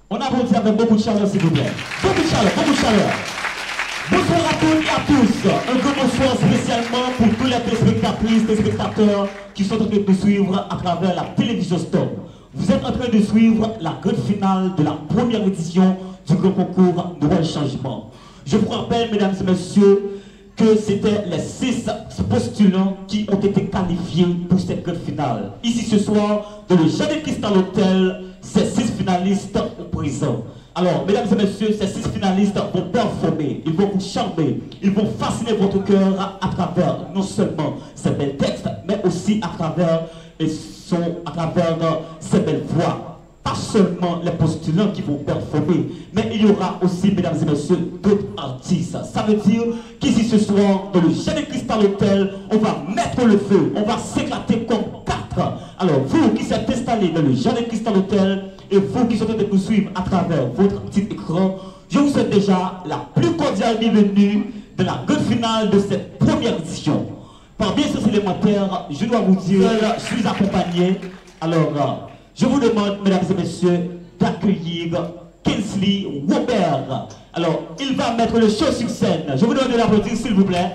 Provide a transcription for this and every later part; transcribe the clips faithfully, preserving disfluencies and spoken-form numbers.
On applaudit avec beaucoup de chaleur, s'il vous plaît. Beaucoup de chaleur, beaucoup de chaleur. Bonsoir à toutes et à tous. Un grand bonsoir spécialement pour tous les téléspectatrices, téléspectateurs qui sont en train de nous suivre à travers la télévision Stop. Vous êtes en train de suivre la grande finale de la première édition du grand concours Noël Changement. Je vous rappelle, mesdames et messieurs, que c'était les six postulants qui ont été qualifiés pour cette grande finale. Ici ce soir, dans le Jardin Cristal Hotel, ces six finalistes sont présents. Alors, mesdames et messieurs, ces six finalistes vont performer, ils vont vous charmer, ils vont fasciner votre cœur à travers non seulement ces belles textes, mais aussi à travers, et sont, à travers ces belles voix. Pas seulement les postulants qui vont performer, mais il y aura aussi, mesdames et messieurs, d'autres artistes. Ça veut dire qu'ici ce soir, dans le Jardin Cristal Hotel, on va mettre le feu, on va s'éclater comme quatre. Alors, vous qui êtes installés dans le Jardin Cristal Hotel, et vous qui êtes en train de nous suivre à travers votre petit écran, je vous souhaite déjà la plus cordiale bienvenue de la grande finale de cette première édition. Par bien sûr élémentaire, je dois vous dire, je suis accompagné. Alors, je vous demande, mesdames et messieurs, d'accueillir Kinsley Robert. Alors, il va mettre le show sur scène. Je vous demande de l'applaudir, s'il vous plaît.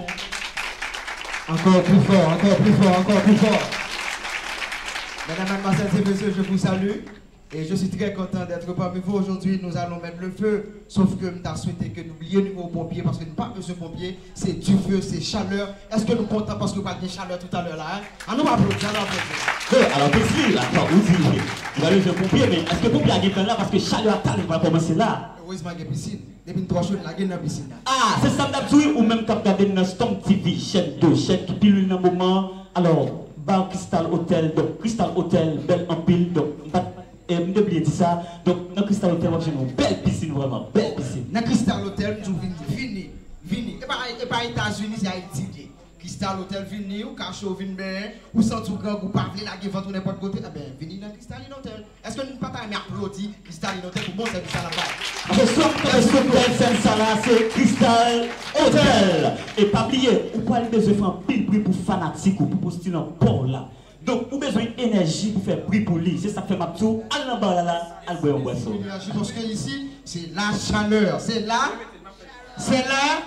Encore plus fort, encore plus fort, encore plus fort. Mesdames, Mademoiselles et Messieurs, je vous salue. Et je suis très content d'être parmi vous aujourd'hui. Nous allons mettre le feu. Sauf que nous avons souhaité que nous oublions nos pompiers parce que nous pas besoin de pompiers. C'est du feu, c'est chaleur. Est-ce que nous comptons parce que nous pas de chaleur tout à l'heure là? Ah, nous applaudissons, nous applaudissons. Alors, Kinsley, attends, vous dites, vous allez jouer pompier, mais est-ce que pompier a gagné là parce que chaleur à il va commencer là? Heureusement, il y a une piscine. Depuis trois jours, il y a une piscine. Ah, c'est ça, m'd'abdoui ou même quand vous regardez dans Storm T V, chaîne deux, chaîne qui pilule dans le moment. Alors, Bar Crystal Hotel, donc Crystal Hotel, belle en pile, donc. Et je n'oublie dit ça. Donc, dans Crystal Hotel, j'ai une belle piscine, vraiment, belle piscine. Dans Crystal Hotel, nous venons vini, vini. Et pas les États-Unis, c'est Haïti. Crystal Hotel vini, ou cachot vini bien, ou sans tout grand, ou pas la guerre, ou n'importe côté. Eh bien, vini dans Crystal Hotel. Est-ce que nous ne pouvons pas applaudir Crystal Hotel pour bon service à la base? Je suis en train de ça là, c'est Crystal Hotel. Et pas oublier, ou pas aller besoin de faire un pile bruit pour fanatique ou pour postuler un port là. Donc, vous avez besoin d'énergie pour faire bruit pour lui. C'est ça que fait ma tour. Allez en bas là, allez boire un boisson. Parce que ici, c'est la chaleur. C'est là. C'est là.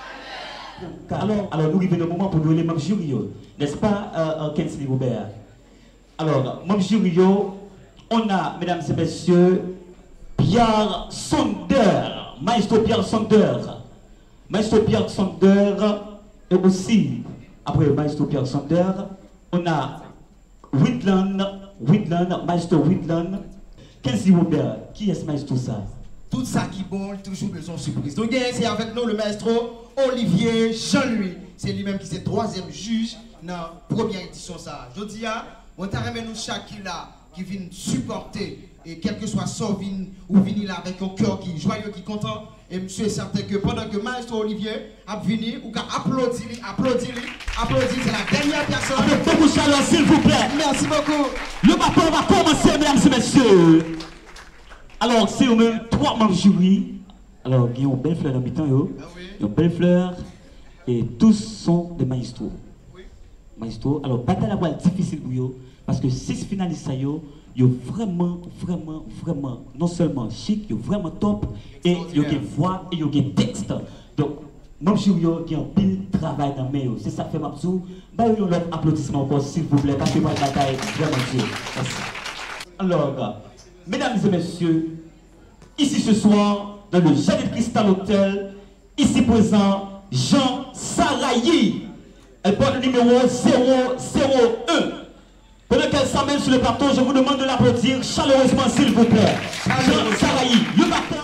Alors, alors, nous arrivons au moment pour nous les membres jury. N'est-ce pas, euh, Kinsley Robert? Alors, membres jury, on a, mesdames et messieurs, Pierre Sonder. Maestro Pierre Sonder. Maestro Pierre Sonder. Et aussi, après Maestro Pierre Sonder, on a Whitland, Whitland, Maestro Whitland. Kinsley Robert, qui est ce maestro ça? Tout ça qui est bon, toujours besoin de surprise. Donc, c'est avec nous le maestro Olivier Jean-Louis. C'est lui-même qui est troisième juge dans la première édition. Ça. Je dis, on t'a remis nous chaque là qui vient supporter, et quel que soit son vin ou vini là avec un cœur qui est joyeux, qui est content. Et monsieur est certain que pendant que maestro Olivier a venu, ou qu'a applaudi, applaudi, applaudi, c'est la dernière personne. Avec beaucoup de chaleur, s'il vous plaît. Merci beaucoup. Le matin va commencer, mesdames et messieurs. Alors, c'est au même trois membres jury. Alors, il y a une belle fleur dans le temps, il y a une belle fleur. Et tous sont des maestros. Oui. Maestros. Alors, bataille la voile difficile pour eux. Parce que six finalistes, ils sont vraiment, vraiment, vraiment, non seulement chic, ils sont vraiment top. Et ils ont des voix et ils ont des textes. Donc, membres jury, il y a un pile travail dans le mail. C'est ça que fait ma psou. Bah, il y a un autre applaudissement encore, s'il vous plaît. Parce que la bataille est vraiment dure. Merci. Alors, mesdames et messieurs, ici ce soir, dans le Jardin Cristal Hotel, ici présent, Jean Sarayi. Elle porte le numéro zéro zéro un. Pendant qu'elle s'amène sur le plateau, je vous demande de l'applaudir chaleureusement, s'il vous plaît. Jean Sarayi, le matin.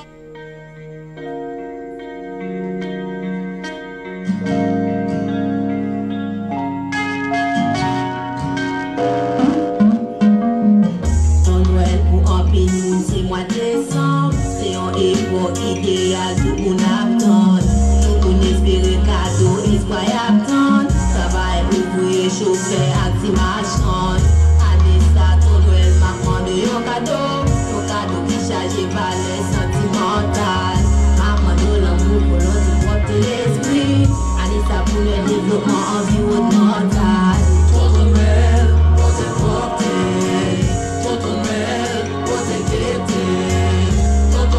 Idéal tout mon attend, tout mon espérer cadeau, espoir attend, travail ouvrier, chauffeur, actif marchand. Année ça, ton Noël m'a demandé un cadeau, un cadeau qui chargé valeur sentimentale. Maman de l'amour pour l'autre porter l'esprit, année ça pour le développement environnemental. Ton Noël, pour te porter, ton Noël, pour te guetter.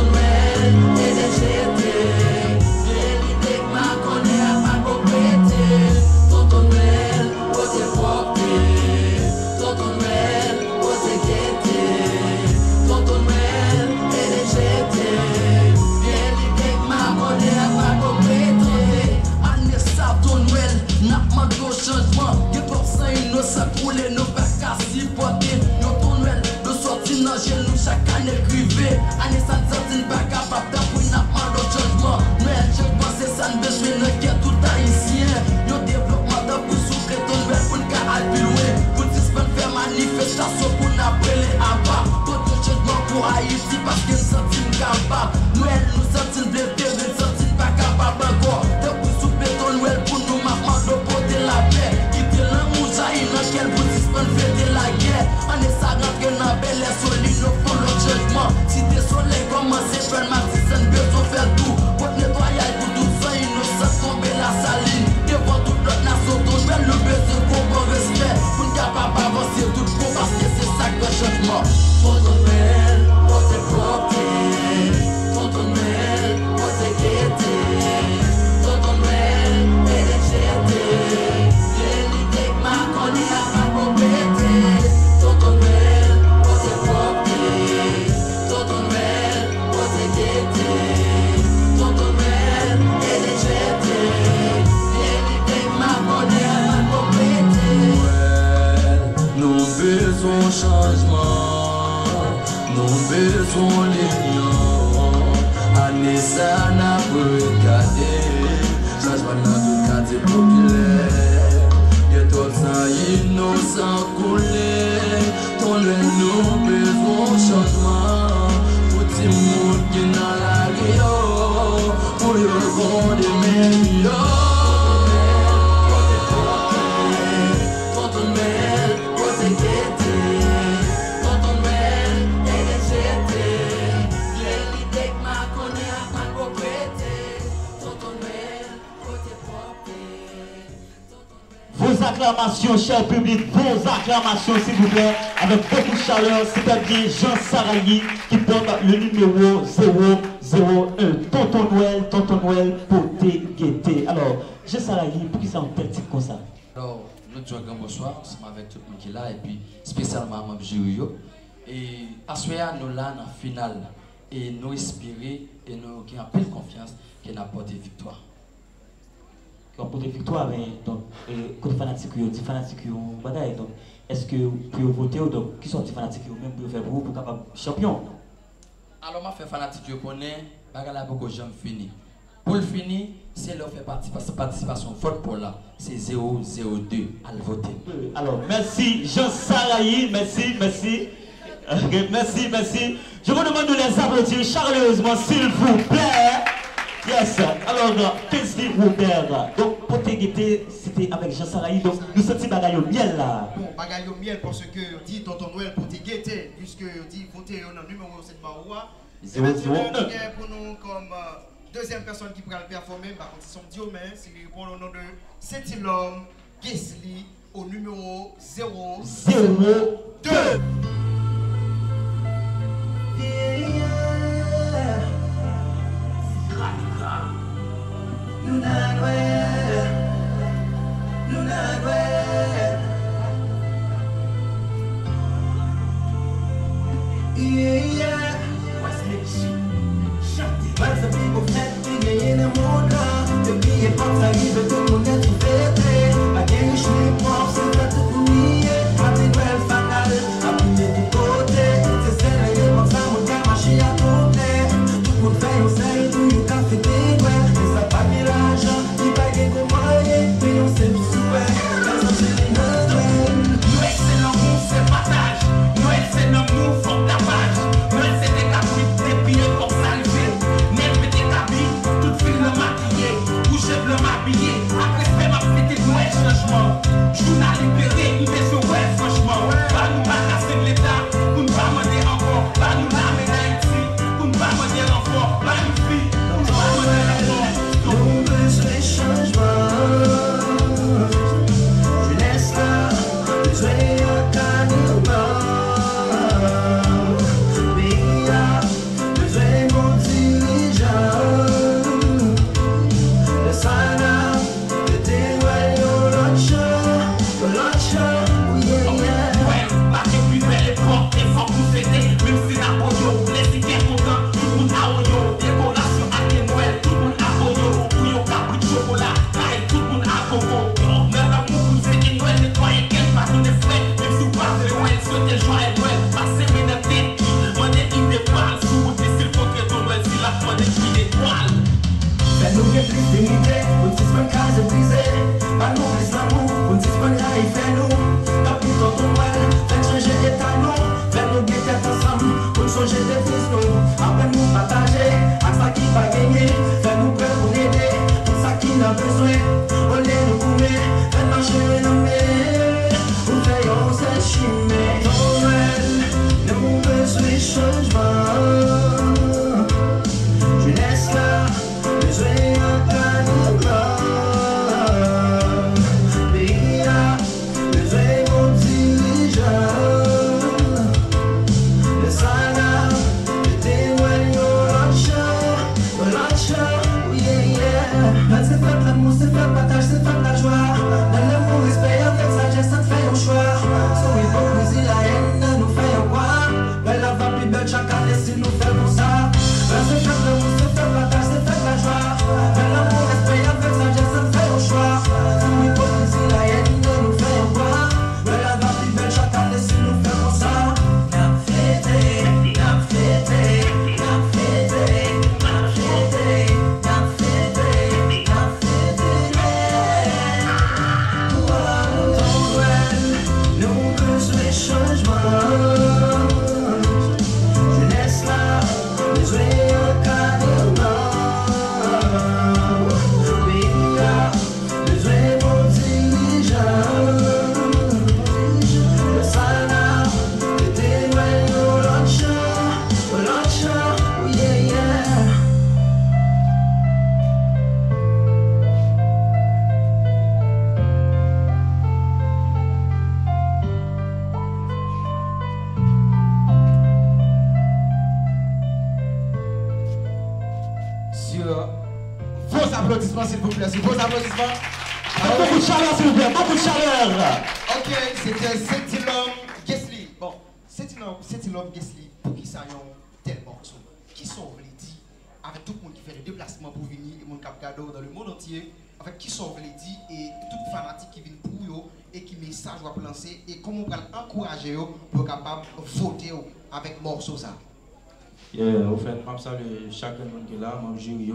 chaque année privée. Année ça ne sortit pas capable d'apprendre à prendre d'autres changements. Mais je pense que ça ne besoin de guerre tout haïtien. Yo développement de pour souffler ton bel pour ne qu'à aller plus loin. Pour suspendre faire manifestation pour n'appeler à bas. D'autres changements pour Haïti parce que nous sommes capables. Nous nous sommes blessés, nous sommes pas capables encore. De pour souffler ton Noël pour nous maintenant de porter la paix. Quitter l'amour, ça y est, dans quel pour suspendre fêter la guerre. On est ça rentre dans belle et solide, nous faut le changement. Si t'es soleil commence, faire ma tisane, besoin faire tout. Pour nettoyer pour tout ça, innocent tomber la saline. Devant toute notre nation, ton je le besoin pour bon respect. Pour ne capable avancer tout pour parce que c'est ça que changement. Pour ton Noël, pour te porter. Pour ton Noël, pour te guetter. Pour ton Noël, et les jeter. J'ai l'idée que ma connie a pas pour péter. Pour ton Noël, pour te porter. Pour ton Noël, pour te guetter. Pour ton Noël, et les jeter. J'ai l'idée que ma connie a pas pour péter. Nous besoin changement, nous besoin l'union. Année ça n'a pas regardé, changement dans tout quartier populaire. Y'a tout ça innocent coulé, ton le nous besoin changement. Pour tout le monde qui est dans la gueule, pour le monde des meilleurs. Vos acclamations, cher public, vos acclamations, s'il vous plaît, avec beaucoup de chaleur, c'est bien Jean Sarayi qui porte le numéro zéro zéro un. Tonton Noël, Tonton Noël, Poté Guetté. Alors, Jean Sarayi, pour qui ça en tel titre comme ça? Alors, nous disons un bonsoir, ensemble avec tout le monde qui est là, et puis spécialement à Mabjouyo. Et à ce moment nous là, dans la finale, et nous espérer, et nous qui avons pleine confiance, qu'il a porté victoire. Pour des victoires, mais donc, côté fanatique, il y a des fanatiques qui ont bataille. Donc, est-ce que vous pouvez voter, donc, qui sont des fanatiques qui ont même pour faire pour vous, pour capable champion? Alors, moi, je fais fanatique, je connais, je beaucoup de gens fini. Pour le finir, c'est leur faire participation, vote pour là, c'est zéro zéro deux à le voter. Alors, merci Jean Sarayi, merci, merci. Okay, merci, merci. Je vous demande de les applaudir chaleureusement, s'il vous plaît. Yes, alors, Kensley Robert, donc Poté Guetté, c'était avec Jean Sarayi, donc nous sommes bagaille au miel là. Bon, bagaille au miel parce que on dit Tonton Noël Poté Guetté, puisque on dit voter on a numéro sept Baroua. Et maintenant, nous pour nous comme euh, deuxième personne qui pourra le performer, par contre, c'est son Diomène, c'est répond au nom de Saint-Hilom Kensley au numéro zéro zéro deux. Luna Noël, Luna Noël. Yeah, yeah. What's the people fêter in the mood là? Depuis et pas ça arrive tout le monde est tout fêté. Ma gueule je suis propre, c'est pas tout oublié. Matin Noël fatal, appuyer du côté. C'est celle et comme ça mon gars marché à tourner. Tout le monde fait au sein tout le café des Noël. Et ça pas de l'argent, il pas de moyen. Mais on sait du souhait, les autres c'est les Noël. Noël c'est l'amour, c'est partage. Noël c'est l'amour, faut tapage. Noël c'est des caprices, des pires pour s'arriver. Net pété cabine, toute fille le maquillé. Boucher bleu m'habillé. bénéfice nous. Après nous partager, à ça qui va gagner. Fais nous prêts pour aider, tout ça qui n'a besoin. On les nous couler, fais marcher nos mains. Nous faisons cette chimée. Noël, nous besoin de changement. Jeunesse là, besoin d'un canard. Pays là, besoin de dirigeant. Le sana, le témoigne au lâcheur, au lâcheur, oui, yeah. C'est fait l'amour, c'est fait partage, c'est fait la joie. Dans l'amour, respect, avec sagesse, ça te fait un choix. Sans hypocrisie, la haine, nous fait un quoi. Mais la va plus belle chaque année si nous faisons ça. C'est fait l'amour, c'est fait partage, c'est fait la joie. Dans l'amour, respect, avec sagesse, ça te fait un choix. Sans hypocrisie, la haine, nous fait un quoi. Mais la va plus belle chaque année si nous faisons ça. N'a fêté, n'a fêté, n'a fêté, n'a fêté, n'a fêté, n'a fêté. Nous besoin de changement. Jeunesse là, besoin de carrément. Pays là, besoin de bons dirigeants. Le sana, le témoigne au lâcheur, au lâcheur, oui, yeah, yeah. Sur vos applaudissements, s'il vous plaît. Sur vos applaudissements. Avec beaucoup de chaleur, s'il vous plaît, beaucoup de chaleur. Ok, c'était Setilom Gesli. Bon, Setilom Setilom Gesli, pour qui ça y a un tel morceau, qui sont les dit, avec tout le monde qui fait des déplacements pour venir, et mon cap cadeau dans le monde entier, avec qui sont les dit, et toute fanatique qui vient pour eux, et qui message va lancer, et comment on va encourager eux pour capable voter avec morceau ça. Yeah, au fait, je salue chacun qui est là, je jury.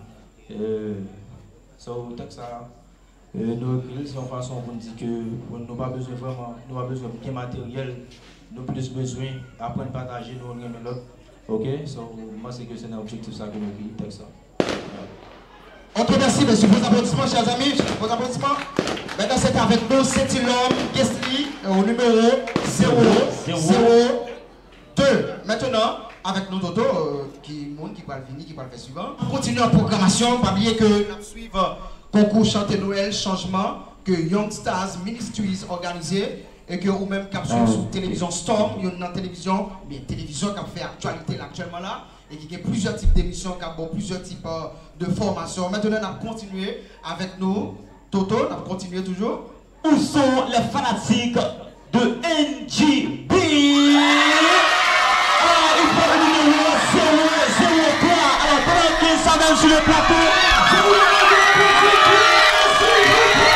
So, ça, nous c'est une façon pour dire que nous n'avons pas besoin vraiment, nous avons besoin de matériel, nous avons plus besoin d'apprendre à partager, nous avons l'autre. Ok, so, moi c'est que c'est un objectif ça que nous avons ça. Ok, merci, monsieur. Vos applaudissements, chers amis. Vos applaudissements. Maintenant, c'est avec nous, Setilom Gesli, au numéro zéro zéro deux. Maintenant, avec nous, Toto, euh, qui monde qui va venir, qui va le faire suivant. On continue en programmation. Pas oublier que nous suivons concours Chanter Noël, changement, que Young Stars Ministries organisé et que ou même capsule oh. sur télévision Storm, il y a une télévision, mais télévision qui a fait actualité là, actuellement là, et qui a plusieurs types d'émissions, qui a bon, plusieurs types euh, de formations. Maintenant, on a continué avec nous, Toto, on a continué toujours. Où sont les fanatiques de N G B? Alors, il faut le numéro zéro zéro trois. Alors, pendant qu'ils s'amènent sur le plateau, je vous demande de publier, s'il vous plaît.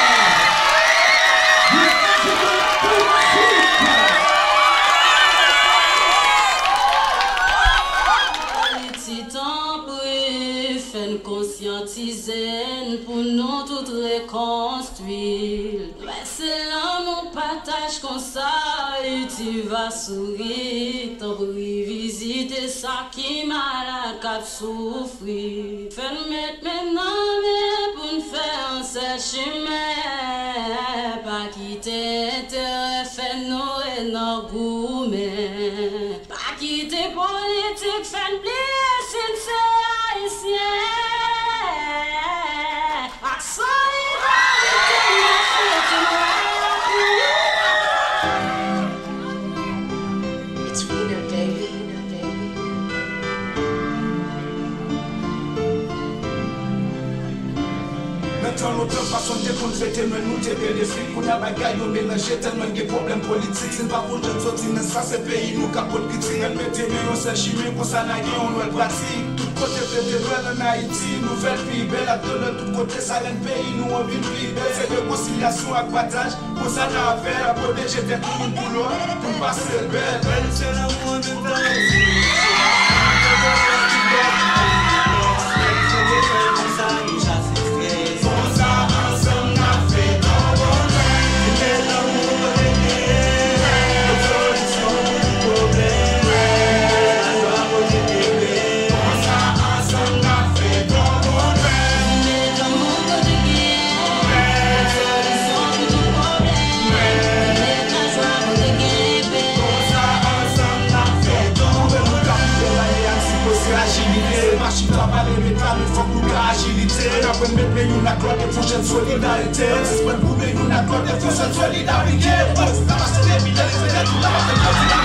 Conscientiser pour nous tout reconstruire. C'est l'amour partage comme ça et tu vas sourire. T'en prie visiter ça qui malade qu'a souffrir. Fais mettre maintenant pour nous faire un seul chemin. Pas quitter intérêt, fais nous et nos gourmets. Pas quitter politique, fais oublier sincère haïtien. It's winter, baby. Maintenant, notre façon de fêter, nous nous t'aider des filles. Qu'on a bagaille, on mélange tellement de problèmes politiques. C'est pas pour nous sortir dans ce pays, nous capote critique. Elle met des millions, c'est chimie, pour ça, on nous pratique. Tout côté fêter en Haïti, nouvelle vie, belle à tout tout côté, ça l'un pays, nous on vit une vie belle. C'est réconciliation avec partage, pour ça, on a affaire à protéger des tout le boulot, pour passer belle. Belle, c'est l'amour de temps. nous n'accorde des prochaines solidarités. C'est pas pour nous n'accorde des prochaines solidarités. La masse des milliers de milliers de la masse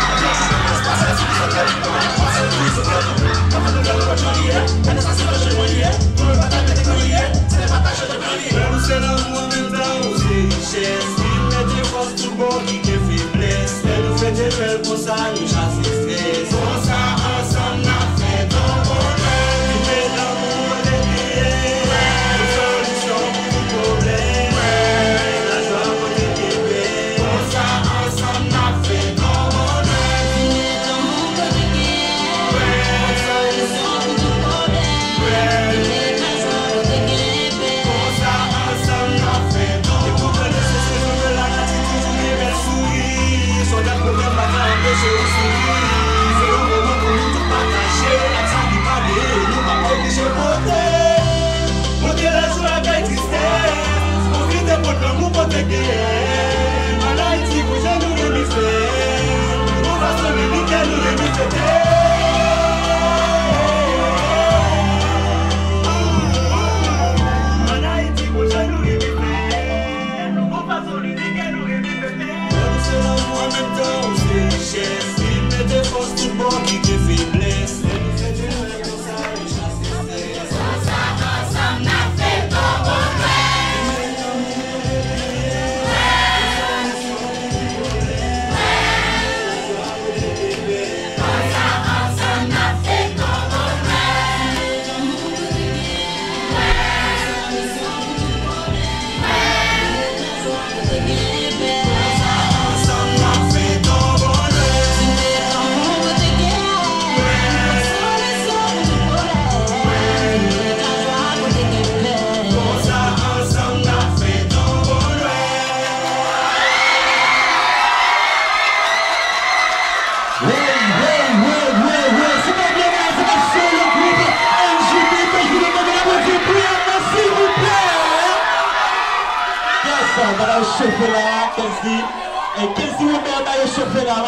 c'est l'amour en même temps, c'est richesse. Il met des forces tout bon qui te faiblesse. Elle nous fait des belles pour ça, nous chasse le stress. Pour ça, ensemble, on a fait ton bonheur. Il met l'amour des billets. Une solution pour le problème. La joie pour te guérir. Pour ça, ensemble, on a fait ton bonheur. Il met l'amour pour te guérir. Une solution pour le problème. Il met la joie pour te guérir. Pour ça, ensemble, on a fait ton bonheur. Et pour te laisser ce jour de la gratitude, toujours des belles souris. Sur des problèmes, pas qu'à empêcher au sourire. C'est un moment pour nous tout partager. L'accent du palais, nous pas obligés de voter. Voter la joie avec tristesse. Profiter pour l'amour, pour te guérir. En Haïti, vous j'ai nous remisser. On va se limiter, nous remisser. En Haïti, vous j'ai nous remisser. On va se limiter, nous remisser. C'est l'amour en même temps, c'est richesse. Il met des forces tout bon qui te faiblesse. Elle nous fait du mal comme ça, nous chasse les stress. Pour ça, ensemble, on a fait ton bonheur. Pour ça, ensemble, on a fait ton Chauffé là, Kenzie. Et Kenzie Weber va chauffer là,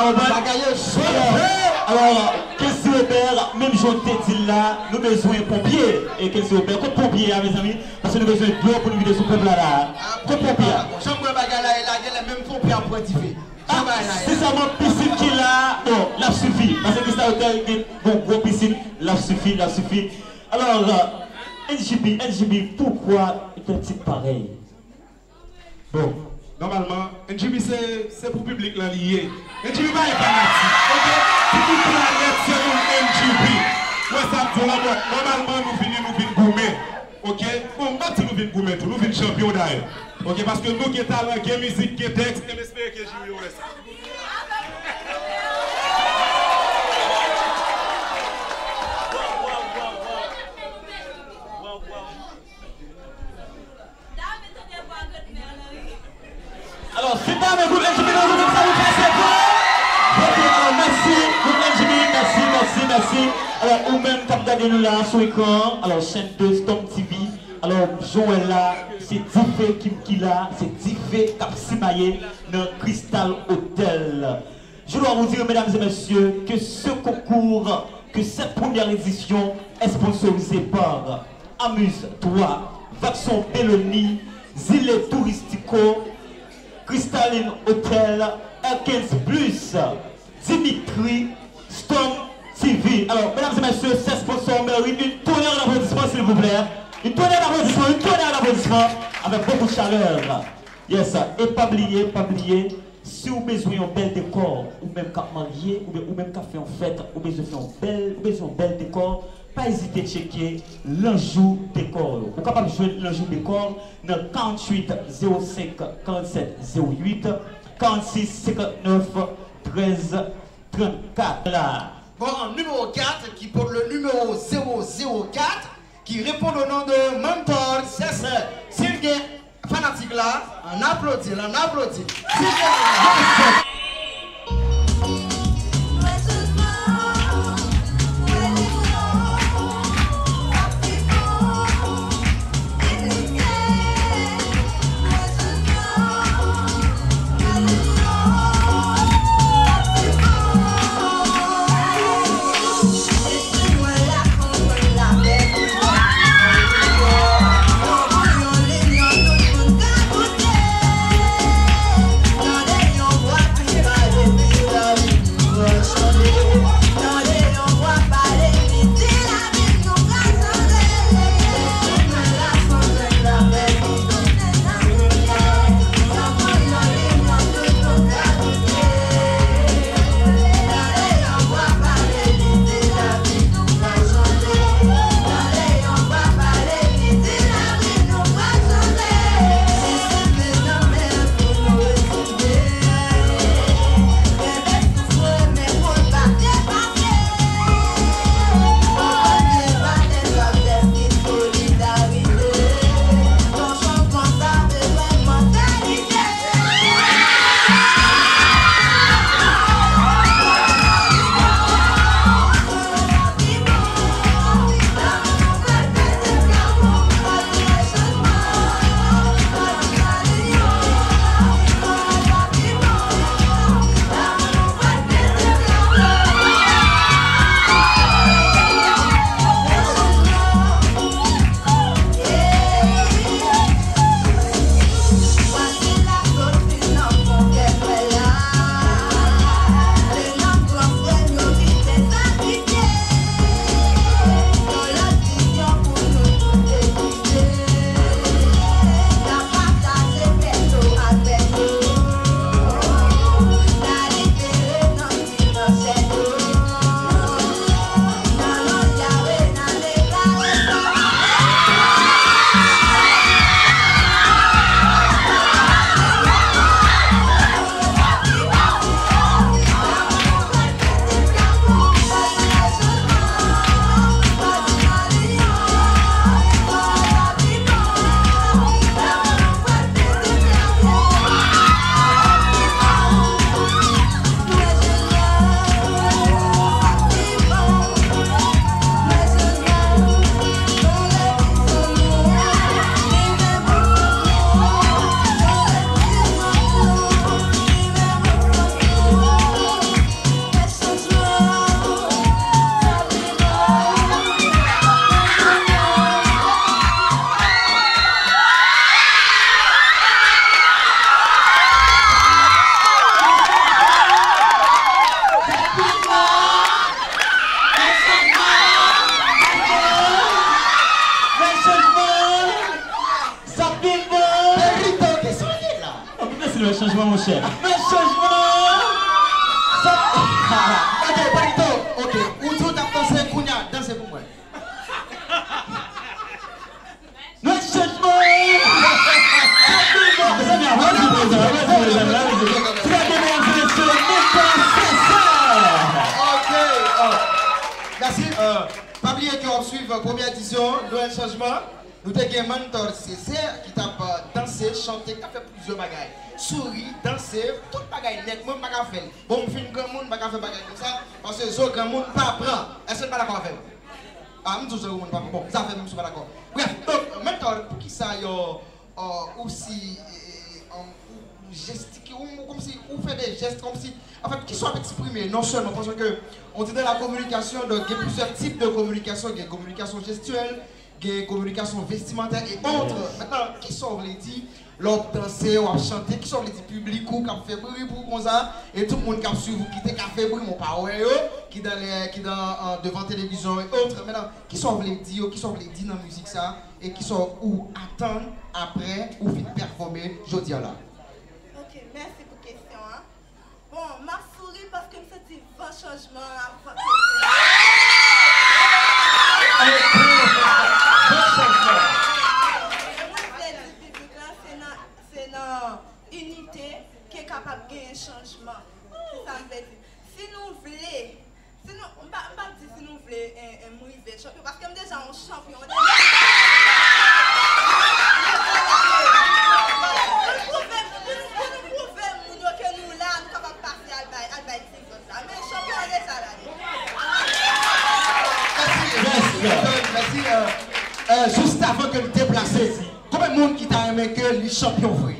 alors, Kenzie Weber, même Jean Tétil là, nous avons besoin de pompiers. Et Kenzie Weber, comme pompiers, mes amis, parce que nous avons besoin de l'eau pour nous vider ce peuple là. Comme pompiers. Jean-Paul Bagala est là, il y a les mêmes pompiers à Poitiers. C'est seulement piscine qui est là, bon, là suffit. Parce que ça hôtel, bon, gros piscine, là suffit, là suffit. Alors, N J B, N J B, pourquoi est un type pareil? Bon, normalement, N J B c'est pour le public là lié. N J B pas est fanatique, ok? Toute planète c'est un N J B. Ouais, ça me dit là, normalement nous venons, nous venons gourmet, ok? Bon, pas si nous venons gourmet, nous venons champion d'ailleurs. Ok, parce que nous qui sommes talent, qui musique, qui texte, et j'espère que je vais ça. Alors, c'est pas mes groupes N J B, nous ça vous passe quoi? Ok, alors merci, groupe N J B, merci, merci, merci. Alors, ou même, comme regardez nous là sur l'écran, alors chaîne deux, Storm T V. Alors, Joël là, c'est Diffé qui là, c'est Diffé Capsimaye dans Crystal Hotel. Je dois vous dire, mesdames et messieurs, que ce concours, que cette première édition est sponsorisée par Amuse-toi, Vaxon Belloni, Zile Touristico, Crystalline Hotel, R quinze plus, Dimitri, Storm T V. Alors, mesdames et messieurs, ces sponsors méritent une tonnerre d'applaudissements, s'il vous plaît. Une tonnerre d'applaudissements, une tonnerre d'applaudissements, avec beaucoup de chaleur. Yes, et pas oublier, pas oublier, si vous avez besoin d'un bel décor, ou même qu'à marier, ou même qu'à faire une fête, ou besoin d'un bel, besoin d'un bel décor, pas hésiter à checker l'Anjou Décor. Vous êtes capable de jouer l'Anjou Décor dans quarante-huit zéro cinq quarante-sept zéro huit quarante-six cinquante-neuf treize trente-quatre. Là. Bon, numéro quatre qui porte le numéro zéro zéro quatre qui répond au nom de Mentor César. S'il y a fanatique là, on applaudit, on applaudit. We'll be right back. changement, mon cher. Le changement. Ok, Palito, ok. Où tout a dansé, Kounia, dansez pour moi. Le changement. C'est bien, merci, président. Ok, merci. Pas oublier qu'on suit la première édition de un changement. Nous avons un mentor Césaire qui t'a dansé, chanté, qui a fait plusieurs bagailles. Souris, danser, tout bagaille net, moi je ne peux pas faire. Bon, je suis un grand monde, je ne peux pas faire bagaille comme ça. Parce que les autres grands monde ne pas apprendre. Est-ce que vous pas d'accord avec ah, je ne sais pas. Bon, ça fait même, je ne suis pas d'accord. Bref, donc, mentor, pour qui ça, aussi, gesticuler, comme si, ou faire des gestes comme si, en fait, qui sont exprimés, non seulement parce que, on dit dans la communication, donc, il y a plusieurs types de communication, il y a communication gestuelle, il y a communication vestimentaire et autres. Maintenant, qui sont les dit, l'autre danser ou chanter, qui sont les dit public ou qui a fait bruit pour comme ça, et tout le monde qui a suivi, qui a fait bruit, mon parole, qui dans les, qui dans euh, devant télévision et autres. Maintenant, qui sont les dit, qui sont les dit dans la musique ça, et qui sont où attendre après ou vite performer, je dis là. Ok, merci pour la question. Hein. Bon, ma souris parce que c'est un bon changement à c'est dans unité qui est capable de gagner un changement. Ça me fait dire. Si nous voulons, si nous, on ne va pas dire si nous voulons un mauvais champion, parce que déjà un champion. Merci. Euh, euh, juste avant que le déplacer, combien de monde qui t'a aimé que les champions vrai?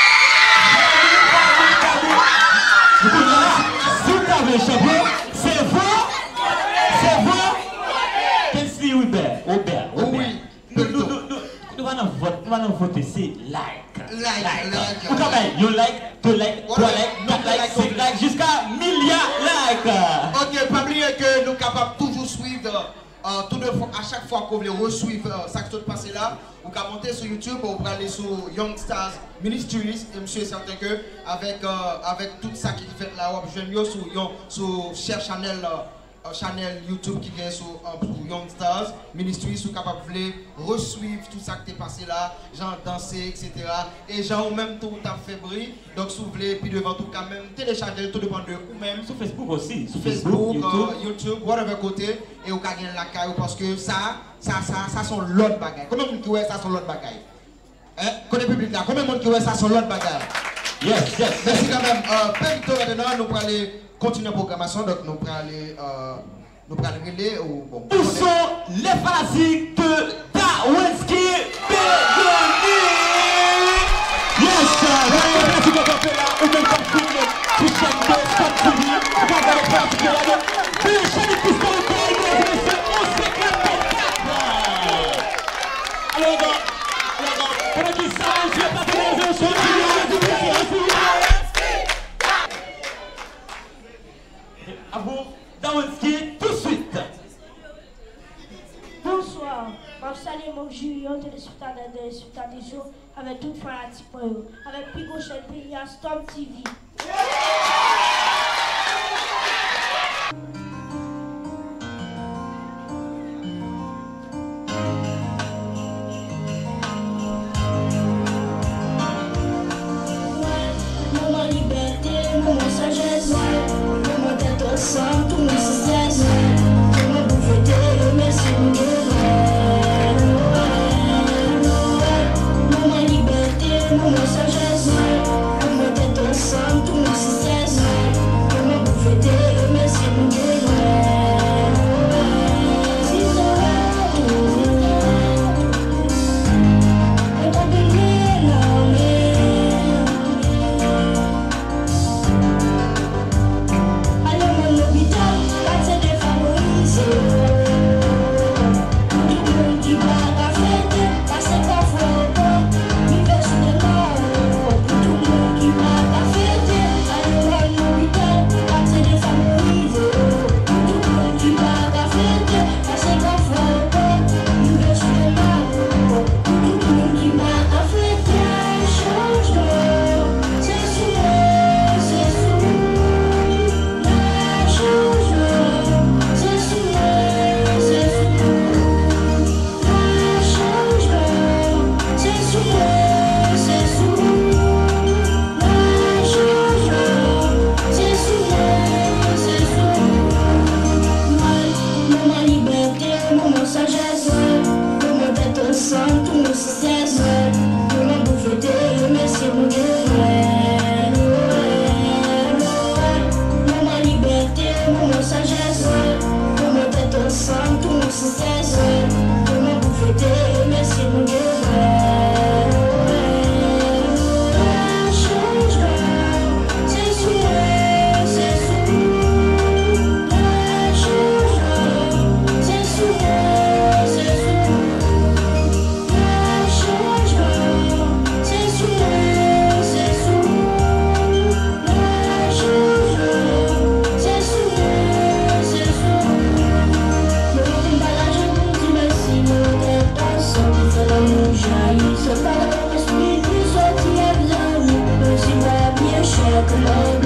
Si vous avez un champion, c'est vous, c'est vous. Qu'est-ce que c'est Hubert? Hubert, oui. Nous allons voter, c'est like. Like, like. Ou quand même, you like, two like, trois like, quatre like, cinq like, jusqu'à milliard like. Ok, pas oublier que nous sommes capables de toujours suivre. Euh, tout de fois, à chaque fois qu'on veut resuivre euh, ça qui s'est passé là, vous pouvez monter sur YouTube, vous pouvez aller sur Young Stars Ministries, et monsieur est certain que avec, euh, avec tout ça qui est fait là, vous pouvez sur, sur Cher Channel, euh, channel YouTube qui est sur, euh, sur Young Stars Ministries, vous êtes capable de resuivre tout ça qui est passé là, genre danser, et cetera. Et genre même tout à fait bruit, donc si vous voulez, puis devant tout quand même, télécharger tout dépend de vous-même. Sur Facebook aussi, sur Facebook, Facebook, YouTube, YouTube, euh, YouTube whatever côté, et vous pouvez gagner la caille parce que ça, ça, ça, ça sont l'autre bagaille. Combien de monde qui voit ça sont l'autre bagaille? Hein? Côté public là, combien de monde qui voit ça sont l'autre bagaille? Yes, yes. Merci quand même. Euh, Perito maintenant, nous pourrons aller continuer la programmation, donc nous pourrons aller, euh, nous pourrons aller relais ou bon. Où sont les fanatiques de Dawenski Bégouni? Yes, merci de votre là, ou même comme tout le monde, sur chaîne de Stop T V, vous allez aller particulièrement, de chaîne de Pistol Pays, mesdames et messieurs, on s'éclate alors, alors, pendant qu'ils savent, je vais passer les autres choses, à vous, Dawenski, tout de suite. Bonsoir, je salue mon Julien, téléspectateur de téléspectateur avec tout fanatique pour eux, avec Pico Chaîne Pays à Stop T V. Moment liberté, moment sagesse, moment d'être ensemble, tout le monde se cesse. Comment vous fêtez le merci de Noël. Moment liberté, moment sagesse, moment d'être ensemble.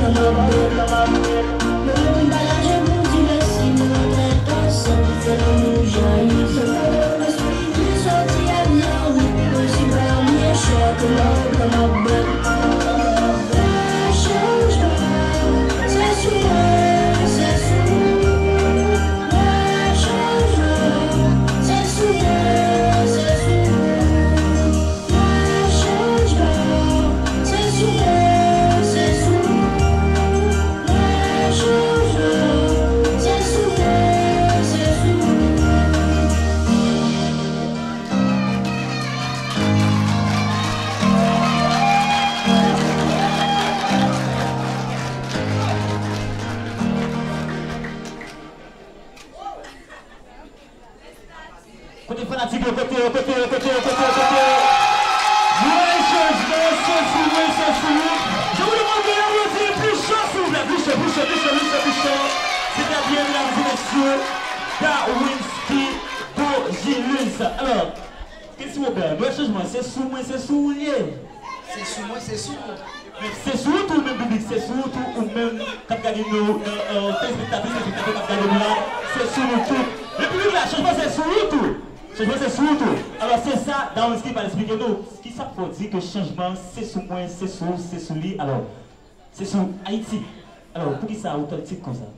Côté fanatique, côté, côté, côté, côté, côté, côté. Moins changement, c'est sous, c'est sous. Je vous demande de applaudir plus chaud, s'il vous plaît. Plus chaud, plus chaud, plus chaud, plus chaud, plus chaud. C'est-à-dire, mesdames et messieurs, Darwinski Gogilus. Alors, qu'est-ce que vous faites? Moins changement, c'est sous, moins c'est sous, lié. C'est sous moi, c'est sous moi. C'est surtout le même public, c'est surtout ou même quand vous regardez nos téléspectateurs, téléspectateurs, quand vous regardez là, c'est surtout. Le public là, changement c'est surtout. Changement c'est surtout. Alors c'est ça, dans ce qui va expliquer nous. Ce qui ça faut dire que changement c'est sous moi, c'est sous, c'est sous lui. Alors, c'est sous Haïti. Alors, pour qui ça authentique comme ça?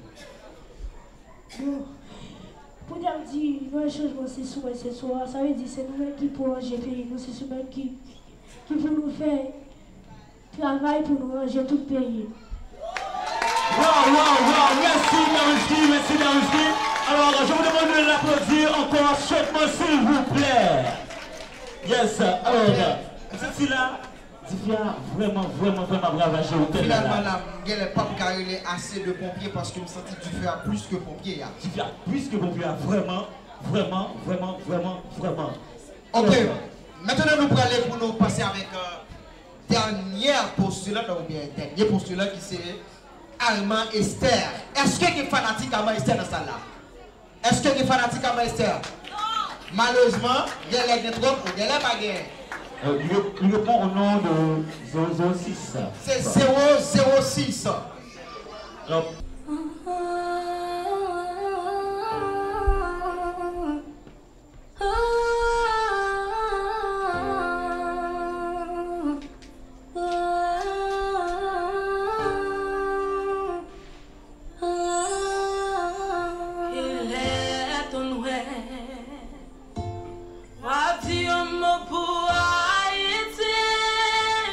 Bon, pour dire non, le changement c'est sous moi, c'est sous, ça veut dire c'est nous-mêmes qui pour ranger pays, nous c'est nous-mêmes qui, qui pour nous faire. Travail pour nous ranger tout le pays. Wow, wow, wow, merci Darwinski, merci Darwinski. Alors, je vous demande de l'applaudir encore chaudement, s'il vous plaît. Yes, alors, ceci là, tu viens vraiment, vraiment, vraiment ravager au tel là. Finalement, là, il n'y a pas assez de pompiers parce que je me sens que tu fais plus que pompiers. Tu fais plus que pompiers, vraiment, vraiment, vraiment, vraiment, vraiment. Ok, maintenant nous allons aller pour nous passer avec. Euh, Dernière postulat, ou bien dernier postulat qui c'est Allemand Esther. Est-ce qu'il y a des fanatiques Allemand Esther dans ça là? Est-ce qu'il y a des fanatiques Allemand Esther? Non! Malheureusement, il y a les trop ou il y a les baguettes. Il répond au nom de zéro zéro six. C'est zéro zéro six. Alors,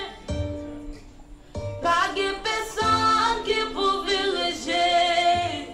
Pas de personne qui pouvait léger.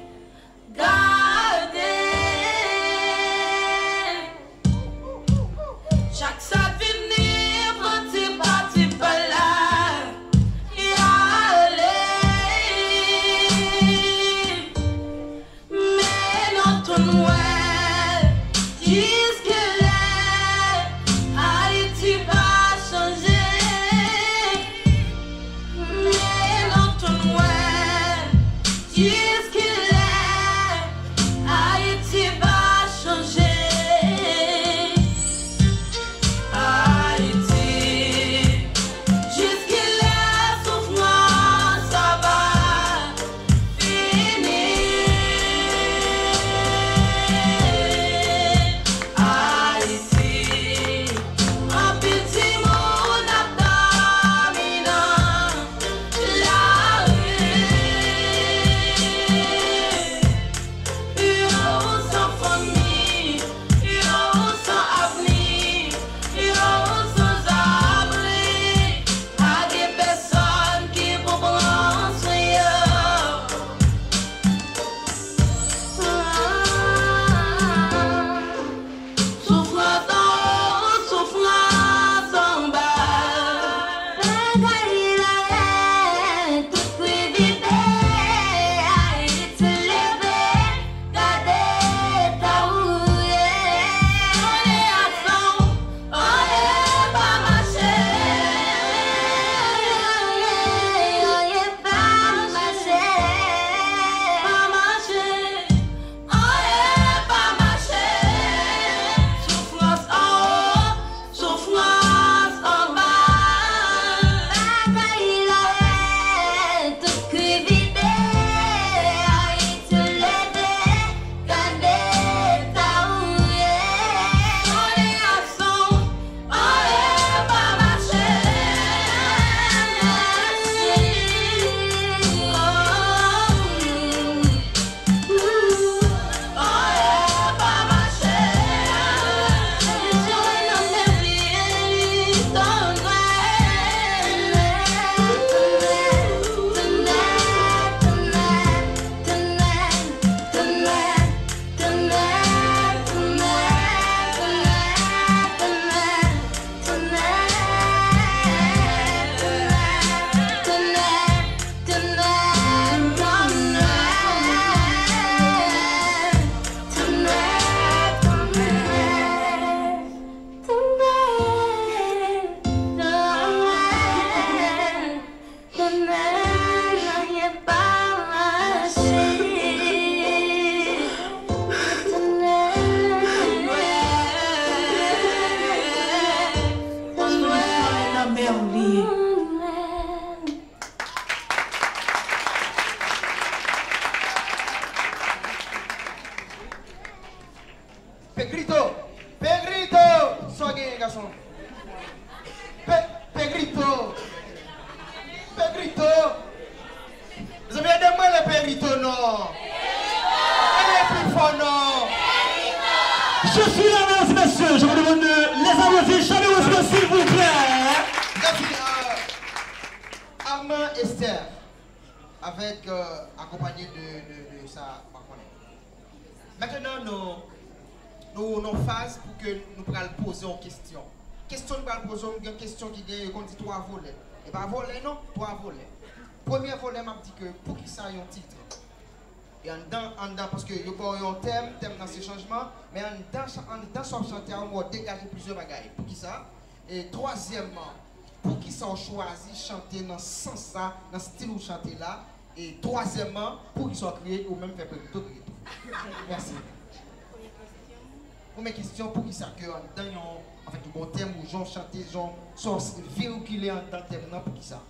Pegrito, Pegrito, sois gagné, garçon. Pe Pegrito, Pegrito. Vous avez aidé-moi le Pegrito, non? Elle est plus fort, non? Je suis là, mesdames et messieurs. Je vous demande de les applaudir chaleureusement, s'il vous plaît. Merci. Euh, Armand Esther, avec euh, accompagné de, de, de sa. Maintenant, nous nous nous phase pour que nous puissions poser une question. Question nous allons poser une question qui dit qu'on dit trois volets. Et pas volet non, trois volets. Premier volet m'a dit que pour qui ça y a un titre. Et en dedans, en dedans parce que il y a un thème, thème dans ces changements, mais en dedans, en dedans, ça chanter on va dégager plusieurs bagages. Pour qui ça? Et troisièmement, pour qui ça on choisit chanter dans ce sens ça, dans ce style où chanter là. Et troisièmement, pour qu'ils soient créés ou même faire plutôt créer. Merci. Pour mes questions, pour qui ça que en dedans, en fait, le bon thème où j'en chanter, j'en sont véhiculés en dedans thème, non, pour qui ça?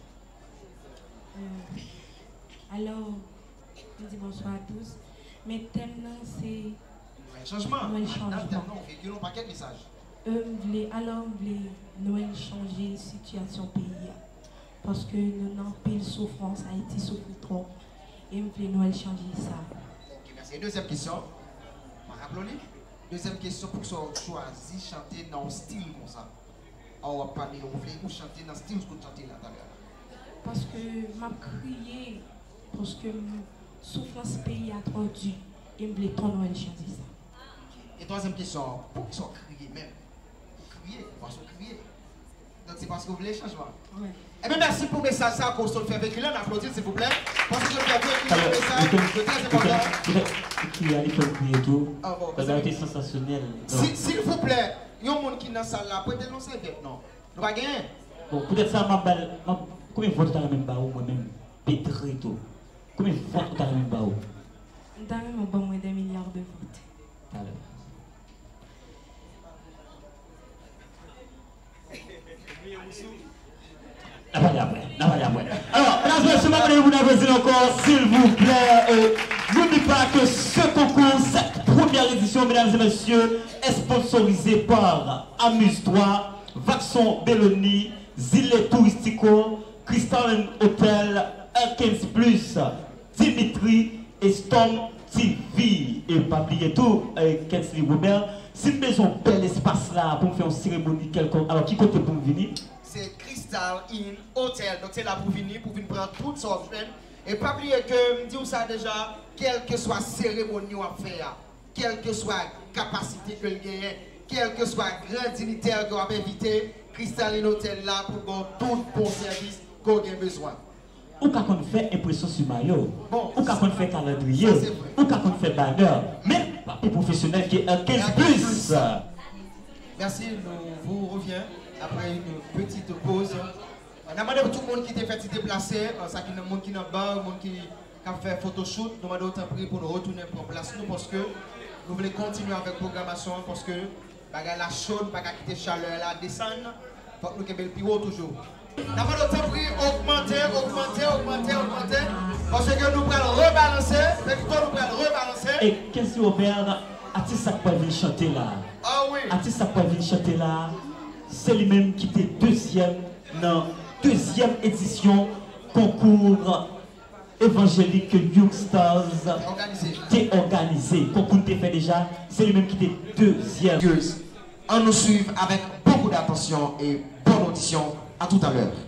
Euh, alors, je dis bonsoir à tous. Mais thème, c'est. Un changement. Un changement. Non, véhiculons pas quel message. Euh, alors, je voulais Noël changer la situation pays. Parce que nous avons pile souffrance, Haïti souffre trop. Et je voulais Noël changer ça. Ok, merci. Deuxième question. Rappelons-le. Deuxième question, pour que vous choisissez chanter dans un style comme ça. On va parler, on voulait chanter dans le style que vous chantez là tout à l'heure. Parce que je crié, parce que souffrance pays a trop dû. Et je voulais ton Noël changer ça. Et troisième question, pour qu'ils soient criés même. Crier, parce que crier. Donc c'est parce que vous voulez changement. Oui. Eh bien, merci pour le message ça qu'on se fait véhiculer. On applaudit, s'il vous plaît. Parce que je vais véhiculer le message de très important. Il y a l'école crier tout. Ah bon. Ça a été sensationnel. S'il vous plaît, il y a un monde qui est dans la salle là. Peut-être non, c'est bête, non. Nous va gagner. Bon, peut-être ça m'a balle. Combien de votes tu as même pas moi-même? Pétré tout. Combien de votes tu as même pas? Nous avons bon moins d'un milliard de votes. Alors. La parole après, la parole après. Alors, mesdames et messieurs, maintenant vous n'avez pas encore, s'il vous plaît. Euh, N'oubliez pas que ce concours, cette première édition, mesdames et messieurs, est sponsorisé par Amuse-toi, Vaxon Belloni, Zile Touristico, Crystal Hotel, un quinze plus, Dimitri et Storm T V. Et pas oublier tout, Kensley Robert. Si nous avons un bel espace là pour faire une cérémonie quelconque, alors qui compte pour nous venir? C'est Crystal Inn Hotel. Donc c'est là pour venir, pour venir prendre toutes sortes de choses. Et pas oublier que, je dis ça déjà, quelle que soit la cérémonie à faire, quelle que soit la capacité que le gagne, quel que soit le grand dignitaire qu'on va inviter, Crystal Inn Hotel là pour bon, tout bon service qu'on a besoin. Ou qu'on fait impression sur maillot, bon, ou qu'on fait calendrier, ou qu'on fait banner, même papier professionnel qui est un quinze plus. Merci, nous vous reviens après une petite pause. On a demandé à tout le monde qui était fait se déplacer, ça qui est le monde qui est en bas, le monde qui a fait photoshoot, nous demandons autant prix pour nous retourner pour place nous parce que nous voulons continuer avec la programmation parce que la chaude, pas quitter chaleur là, descendre, faut que nous ayons le plus haut toujours. Nous avons autant prix augmenter, augmenter, augmenter, augmenter, parce que nous pouvons rebalancer, nous pouvons rebalancer. Et qu'est-ce que Robert, artiste ça peut venir chanter là? Ah oui. Artiste ça peut venir chanter là, c'est lui-même qui était deuxième dans deuxième édition concours évangélique Young Stars qui organisé. Concours t'es fait déjà, c'est lui-même qui était deuxième. On nous suit avec beaucoup d'attention et bonne audition. À tout à l'heure.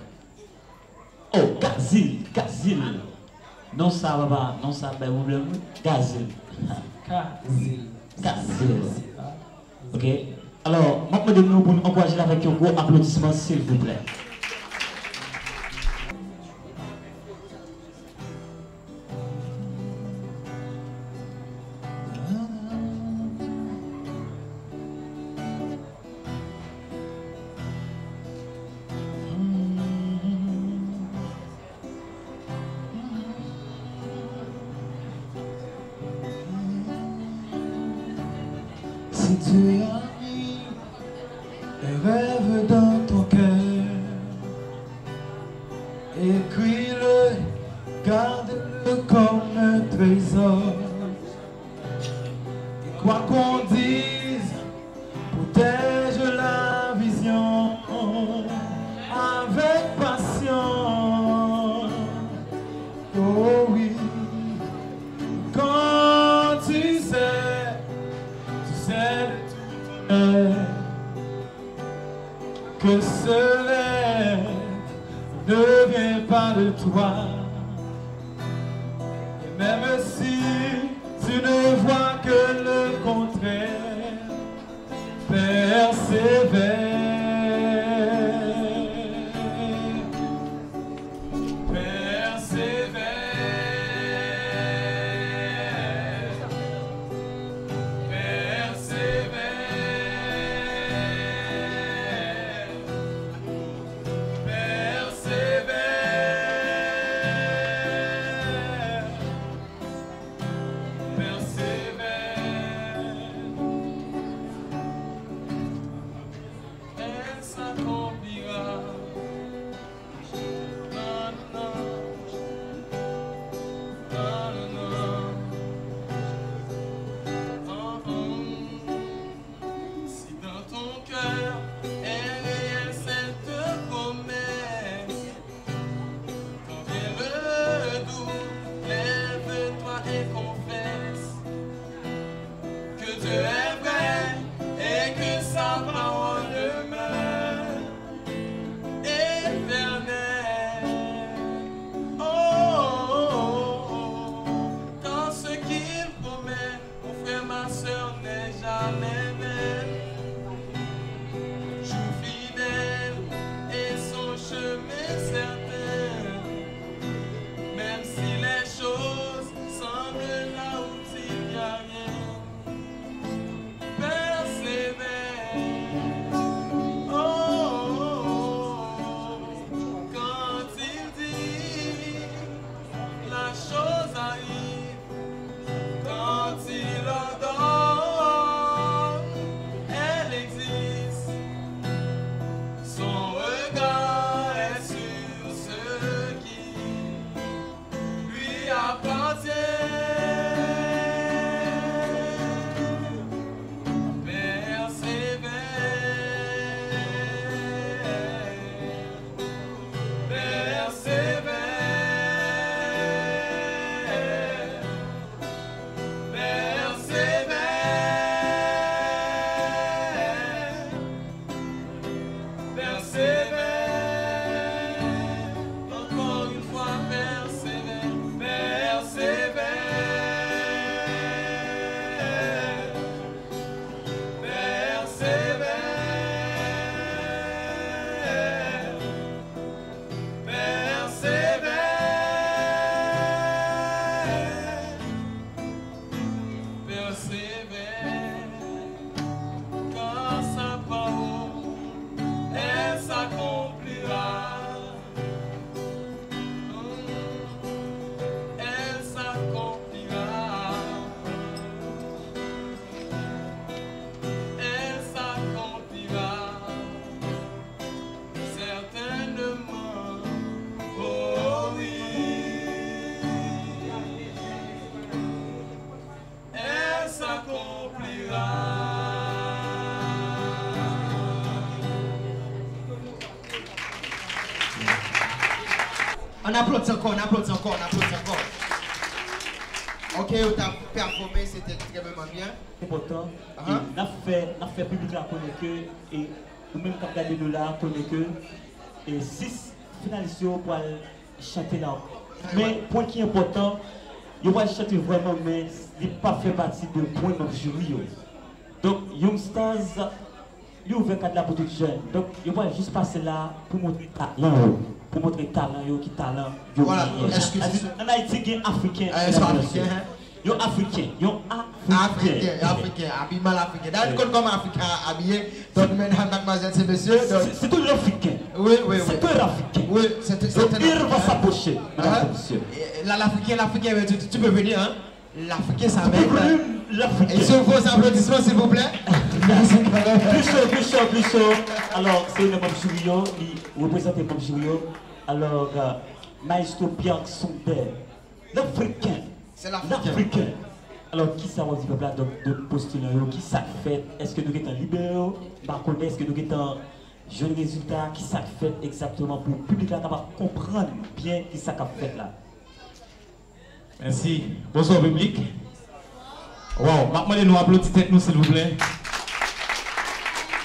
Oh, Gazil, Gazil. Non, ça va pas, non, ça va problème. Gazil. Gazil. Gazil. Ok. Alors, maintenant, nous pour nous encourager avec un gros applaudissement, s'il vous plaît. Si tu as mis un rêve dans ton cœur, écris-le, garde-le comme un trésor. Et quoi qu'on dise, que ce rêve ne vient pas de toi. Et même si tu ne vois que le contraire, persévère. On applaudit encore, on applaudit encore, on applaudit encore. Ok, on t'a performé, c'était extrêmement bien. C'est important. Uh -huh. On a fait, on a fait public la connaît que, et nous-mêmes, quand on a de là, connaît que, et six finalistes pour chanter là. Mais, point qui est important, ils vont chanter vraiment, mais il n'est pas fait partie de point dans le jury. Donc, Youngstars, ils ont ouvert cadre là pour tout jeune. Donc, ils vont juste passer là pour montrer talent. Pour montrer talent, yo, qui talent. Yo, voilà, excusez-moi. En Haïti, il y a un Africain. Ah, ils sont africains. Yo Africain, yo Africain. Africain, Africain, habillement africain. Dans le comme Africain habillé, donc mesdames, mademoiselles et messieurs. C'est tout l'Africain. Oui, oui, oui. C'est tout l'Africain. Oui, c'est tout l'Africain. Il va s'approcher, mesdames et messieurs. Là, l'Africain, l'Africain, tu, tu peux venir, hein. L'Africain, ça m'aide. L'Africain. Et sur vos applaudissements, s'il vous plaît. Plus chaud, plus chaud, plus chaud. Alors, c'est le même Jurio, il représente le même Jurio. Alors, euh, Maestro Pierre Sonder, l'Africain. C'est l'Africain. L'Africain. Alors, qui ça va dire là de postuler? Qui ça fait? Est-ce que nous sommes libéraux? Est-ce que nous sommes jeunes résultats? Qui ça fait exactement pour le public là capable comprendre bien qui ça fait là? Merci. Bonsoir public. Wow, maintenant nous applaudissons nous s'il vous plaît.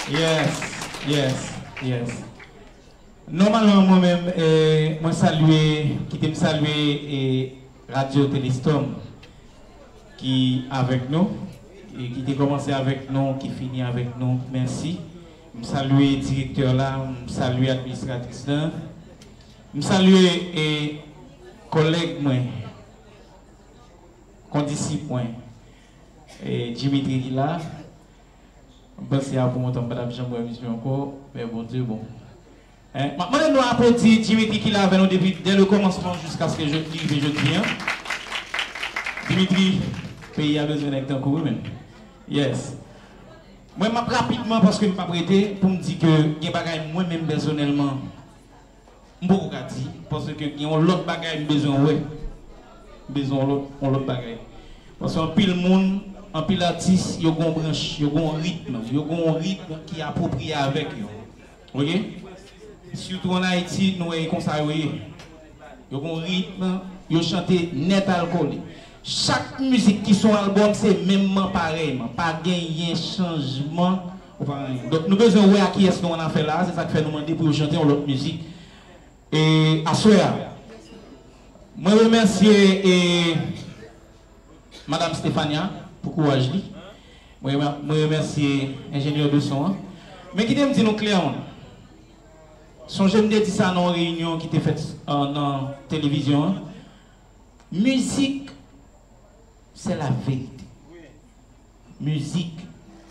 Yes, yes, yes. Normalement, moi-même, euh, moi saluer, qui t'aime saluer et Radio Téléstom qui avec nous, et qui a commencé avec nous, qui finit avec nous. Merci. Je salue le directeur là, je salue l'administratrice là, je salue les collègues, moi, condisciples, moi, et Dimitri qui là. Je pense à pour mon temps, madame Jean-Bois Mission encore, mais bon Dieu, bon. Maintenant, nous applaudissons Dimitri qui là avec nous depuis dès le commencement jusqu'à ce que je dise je dis. Dimitri, le pays a besoin d'être encore même. Yes. Moi, je rapidement parce que je ne pas prêté pour me dire que il y a moi-même personnellement, je ne peux pas dire parce que il y a l'autre bagaille besoin ouais. Besoin l'autre bagaille. Parce qu'en pile monde, en pile artiste, il y a un branche, il y a un rythme, il y a un rythme qui est approprié avec eux. OK? Surtout en Haïti, nous sommes comme ça, il y a un rythme, il y a chanté net alcoolique. Chaque musique qui sont album, c'est même pareil, pas gagner changement. Donc nous besoin de voir qui est-ce qu'on a fait là, c'est ça qui fait nous demander pour chanter l'autre musique. Et à Soya, moi je remercie et Madame Stéphania pour courage. Moi je remercie l'ingénieur de son. Mais qui me dit nous clairement, son jeune dit ça dans une réunion qui était faite en télévision. Musique, c'est la vérité. Musique,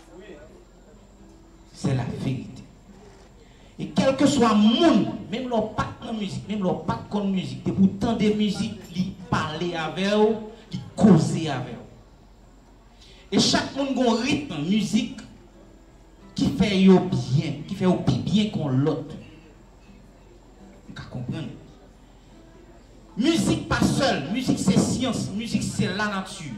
c'est la vérité. Et quel que soit le monde, même leur pas de musique, même leur pas de musique, et pourtant des musiques, ils parler avec eux, ils causer avec eux. Et chaque monde a un rythme musique qui fait yo bien, qui fait au plus bien qu'on l'autre. Vous comprenez? Musique pas seule, musique c'est science, musique c'est la nature.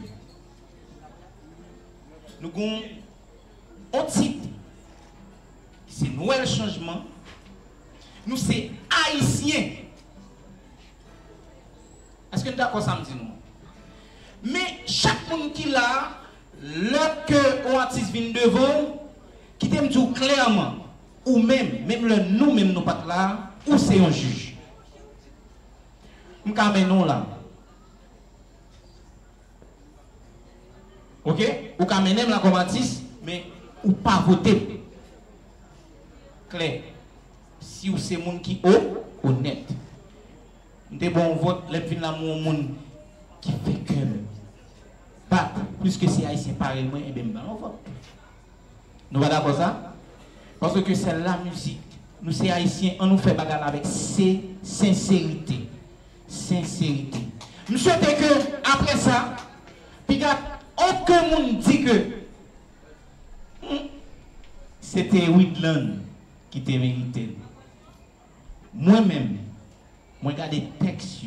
Nous avons un titre, c'est Noël Changement. Nous c'est haïtien. Est-ce que nous d'accord ça me dit nous? Mais chaque monde qui l'a, lorsque un artiste vient devant, qui t'aime tout clairement, ou même, même le nous, même nous pas là, ou c'est un juge. Nous nous là. Ok? Ou kamene la comme artiste, mais ou pas voter. Clair. Si ou c'est monde qui haut, honnête. Des bon vote, les fin là mon monde qui fait que pas plus que c'est haïtien pareil moi et bien on vote. Nous va d'accord ça? Parce que c'est la musique. Nous c'est haïtiens, on nous fait bagarre avec sincérité. Sincérité. Je souhaite que après ça, puis aucun monde dit que hmm, c'était Whitland qui t'a mérité. Moi-même, moi regarde des textes,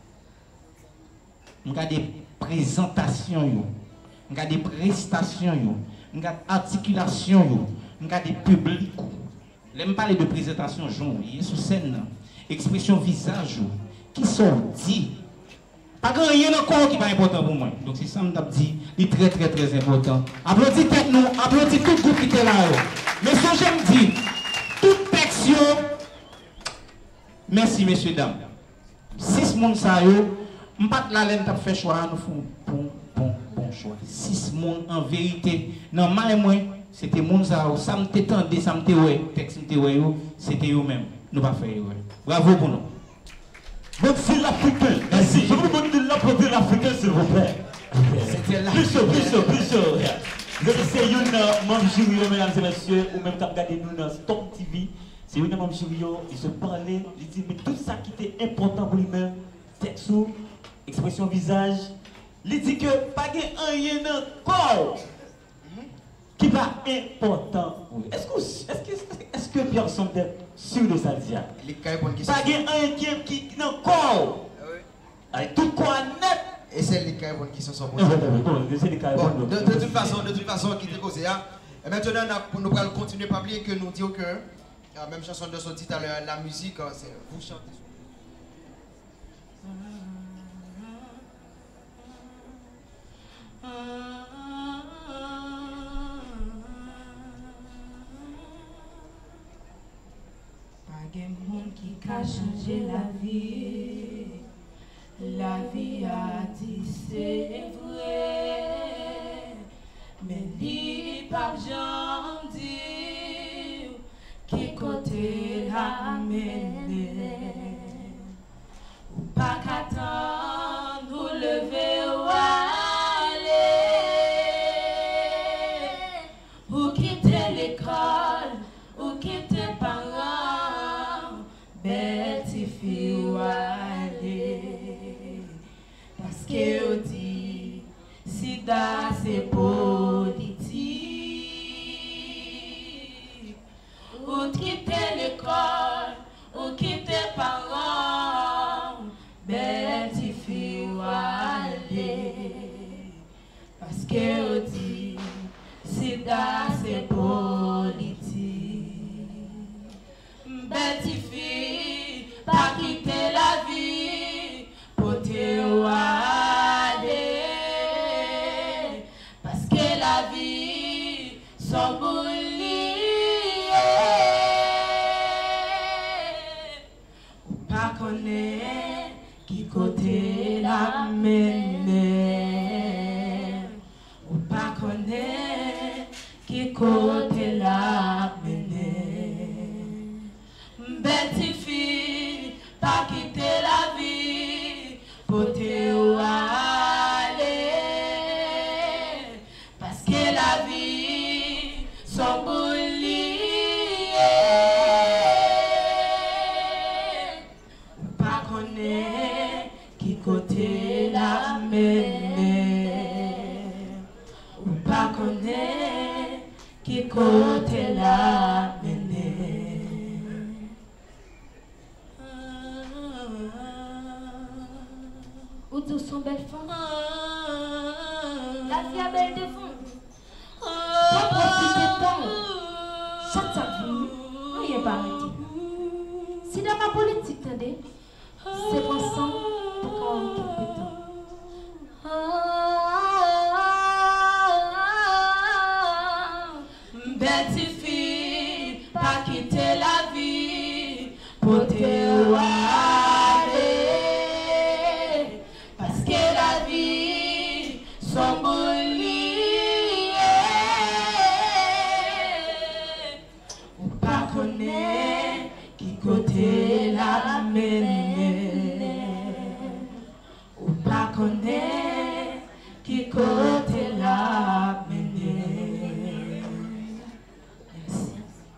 je regarde des présentations, je regarde des prestations, je regarde des articulations, je regarde des publics. Je ne parle pas de présentation, il y a sur scène, expression visage, qui sont dit. Pas grand rien encore qui est important pour moi. Donc c'est ça que je dis, il est très très très important. Applaudissez tête nous, applaudissez tout le groupe qui était là. Mais ce que j'aime dire, toute texte, merci messieurs dames. Six monde ça yo, m'pas la laine t'a fait choix, nous font bon bon bon choix. Six monde en vérité, non mal et moi, c'était monde ça, ça me t'étendait, ça me t'éway, texte me t'éway, c'était eux même. Nous pas faire ouais. Bravo pour nous. Donc c'est l'Africain. Merci. Je vous demande de l'applaudir l'Africain, s'il vous plaît. C'était là. Plus chaud, plus chaud, plus chaud. Vous c'est une membre jury, mesdames et messieurs, ou même quand vous regardez nous dans Stop T V, c'est une membre jury, il se parlait, il dit, mais tout ça qui était important pour lui-même, texte, expression visage, il dit que pas de rien dans le corps qui va important. Est-ce que, est-ce que, est-ce que Pierre sont sûr de ça déjà? Pas de rien qui dans le corps. Avec tout corps net. Et c'est les cas qui sont sortis. Bon, de, de toute façon, de toute façon, qui est causé. Et maintenant, nous allons continuer par oublier que nous disons que la même chanson de son titre, la musique, c'est vous chantez. qui a changé la vie. La vie a dit c'est vrai, mais il pas j'en dire qui côté la mener. Ou pas qu'attendre nous lever ou aller, ou quitter l'école, ou quitter parents, belle fille ou aller. Parce que on dit, sida c'est politique, ou quitter l'école, ou quitter parents, belle fille ou aller. Parce que on dit, sida c'est politique. Belle fille, pas quitter la vie, pour te aller. Parce que la vie, sont bouliers. Ou pas connaître qui côté la mener. Ou pas connaître qui côté la mener. Belle fille, pas quitter la vie, pour te aller. Parce que la vie, sont bouliers. Ou pas connaître qui côté la mener. Ou pas connaître qui côté la mener. Ou tous sont belles femmes. La vie a belle de fond. Pas profiter de temps. Chaque sa vie, rien pas arrêter. Si dans ma politique, attendez, c'est pour ça pour qu'on quelque temps. Belle fille, pas quitter la vie, pour te aller. Parce que la vie, sont bouliers. Ou pas connaître qui côté la mener. Ou pas connaître qui côté la mener. Merci.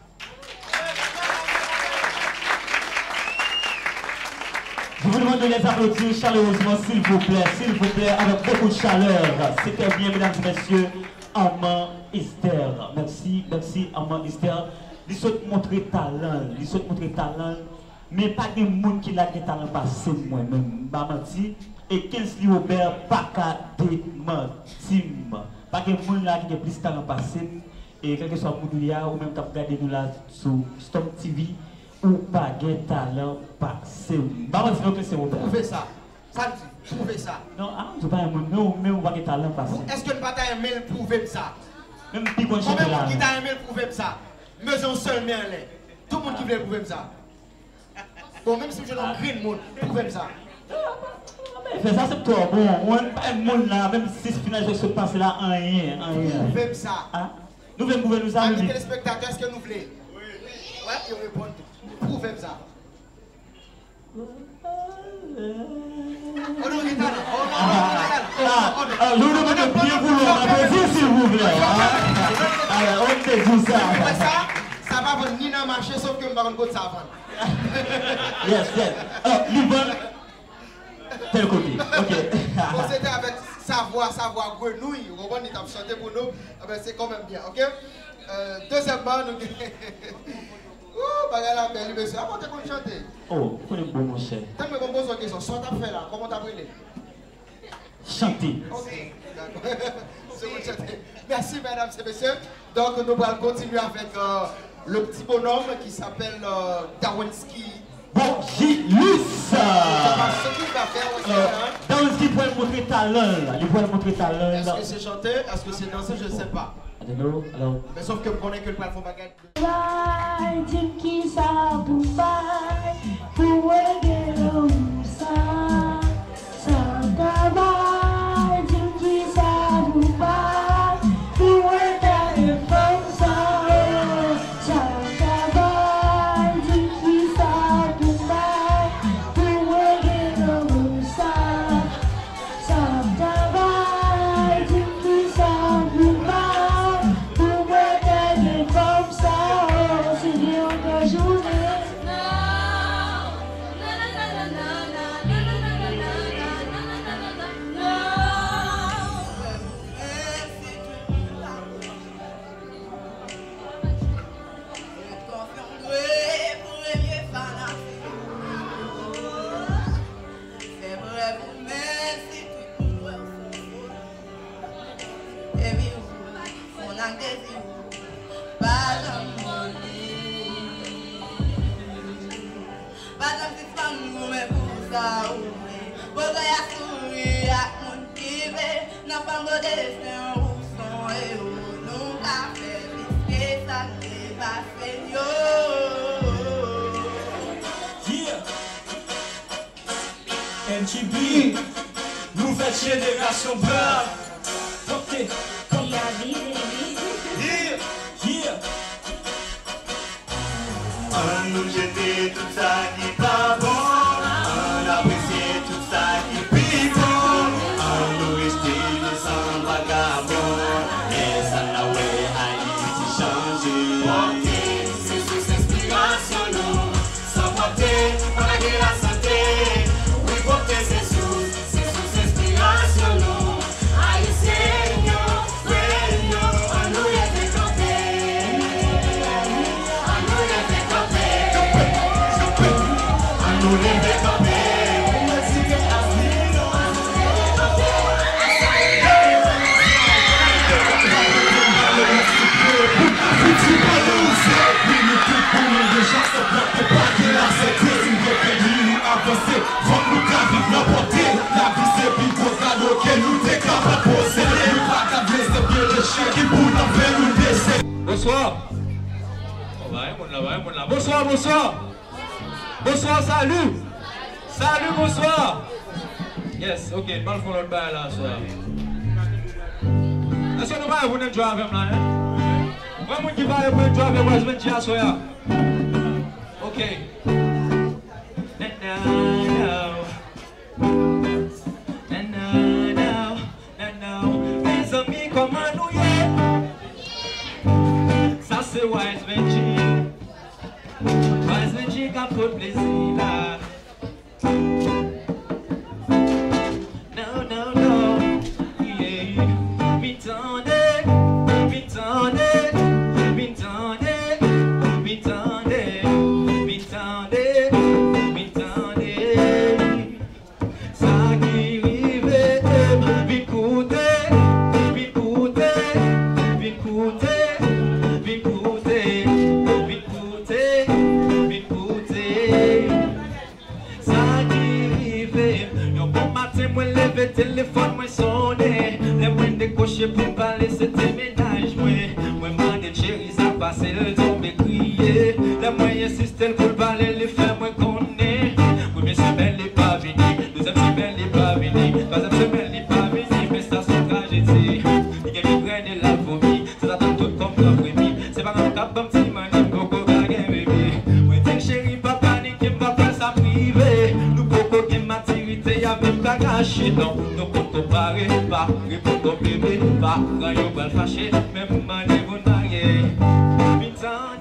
Je vous demande de les applaudir chaleureusement, s'il vous plaît, s'il vous plaît, avec beaucoup de chaleur. C'était bien, mesdames et messieurs, Armand Esther. Merci, merci, Armand Esther. Il souhaite montrer talent, il souhaite montrer talent, mais pas de monde qui a des talents passé moi-même. Pas menti. Et Kinsley Robert, pas qu'à démentir. Pas de monde là qui a plus de talent passé. Et quel que soit Moudouya, ou même qui a regardé nous là sur Stop T V, ou pas de talent passé. Pas menti, non, c'est Robert. Prouvez ça. Ça me dit, prouvez ça. Non, ah, je ne sais pas, mais on va de talent passé. Est-ce que tu n'as pas aimé le prouver ça? Même plus qu'on combien de monde qui t'a aimé le prouver ça? Maison seul, mais elle est. Tout le monde qui veut le prouver ça. Bon, même si je n'en prie le monde, prouver ça. Mais ça, c'est toi. Bon, on n'a pas un monde là, même si ce final se passe là, en rien. Prouvez ça. Nous voulons prouver nous ça. Amis téléspectateurs, est-ce que nous voulons? Ouais, ils répondent. Prouvez ça. Oh non, il est là. Oh non, je vous demande de bien vouloir m'applaudir, s'il vous plaît. Alors, on te dit ça. Ça, ça va vendre ni dans le marché, sauf que je ne vais pas vendre ça avant. Yes, yes. Alors, Liban, tel côté. Ok. Bon, c'était avec sa voix, sa voix grenouille. Vous comprenez, il a chanté pour nous. C'est quand même bien, ok? Euh, deuxièmement, nous. Ouh, bagarre la belle, monsieur. Comment tu as chanté? Oh, vous connaissez bon, mon cher. T'as me posé une question. Soit t'as fait là, comment t'as brûlé? Chanter. Ok, d'accord. C'est bon, chanter. Merci, mesdames et messieurs. Donc, nous allons continuer avec euh, le petit bonhomme qui s'appelle euh, Darwinski. Bongilus. Ce qu'il va faire aussi. Euh, Darwinski pourrait montrer talent. Il pourrait montrer talent. Est-ce que c'est chanter? Est-ce que c'est danser? Je ne sais pas. I don't know. Alors. Mais sauf que je connais que le plafond baguette. Bye, Tim qui ça pour bye. ça ouvre. Bon, il y a souri à mon kivé. N'a pas de destin où sont et où nous qu'a fait. Puisque ça ne va pas Yeah. N G B, nouvelle génération brave. Ok, comme la vie, yeah, yeah. On nous jetait tout ça qui pas bon, on appréciait tout ça qui pis bon, on nous restait sans vagabond, et ça n'a ouais Haïti changé. C'est sous inspiration nous, sans porter, on a gagné la santé. Oui, porter c'est sous, c'est sous inspiration nous, Haïtiens, ouais, nous, on nous les fait camper, on nous les fait camper, on nous les fait camper. Bonsoir. Bonsoir, bonsoir. Bonsoir, salut. Salut, bonsoir. Yes, ok, mal font l'autre bail là, soir. Est-ce que nous allons venir jouer avec moi, hein? Vraiment qui va venir jouer avec moi, je vais dire à soir. Ok. Mes amis, comment nous y est? Ça c'est Wise Benji. Wise Benji qui a trop de plaisir là. No, no, no. Yeah. M'tendez, m'tendez, m'tendez, m'tendez, m'tendez, m'tendez. Ça qui arrive, m'écoutez, m'écoutez, m'écoutez. Moi lever téléphone moi sonné, les moins décoché pour me parler c'était ménage moi. Moi mandé chérie ça passe le tomber crier, les moins insisté pour parler les faire moi connaît. Première semaine n'est pas venu, deuxième semaine n'est pas venu, troisième semaine n'est pas venu, mais ça son tragédie. Il y a une graine de la vomi, ça attend tout comme la frémie. C'est pas un cap un petit mani coco gagne bébé. Moi dis chérie pas paniquer, pas faire ça privé. Nous coco qui maturité y a même pas caché non. Nous comptons pas pas répondre au bébé, pas quand yon va fâcher, même mané vous marier. Putain.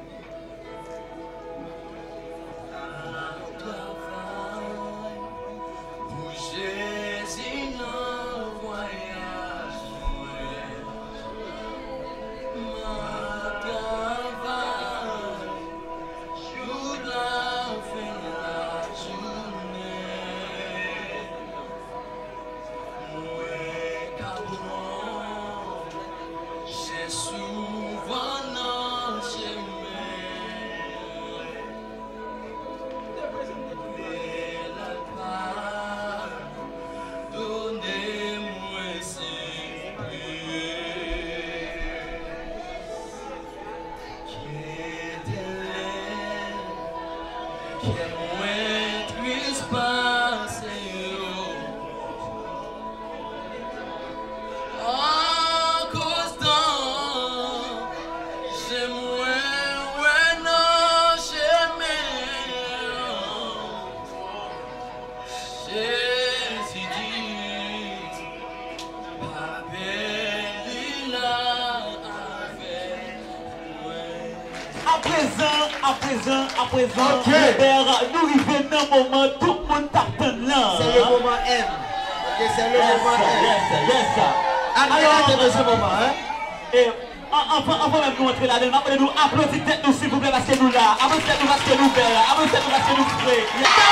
À présent, à présent, okay. Nous arrivons dans le moment, tout le monde t'attend là. C'est le moment M. Ok, c'est le yes, moment M. Yes, yes, yes. Alors, de ce moment, hein? Et avant même nous entrer là-dedans, nous applaudissons tête nous s'il vous plaît parce que nous là. Applaudissez nous parce que nous verrons. Applaudissez nous parce que nous frères.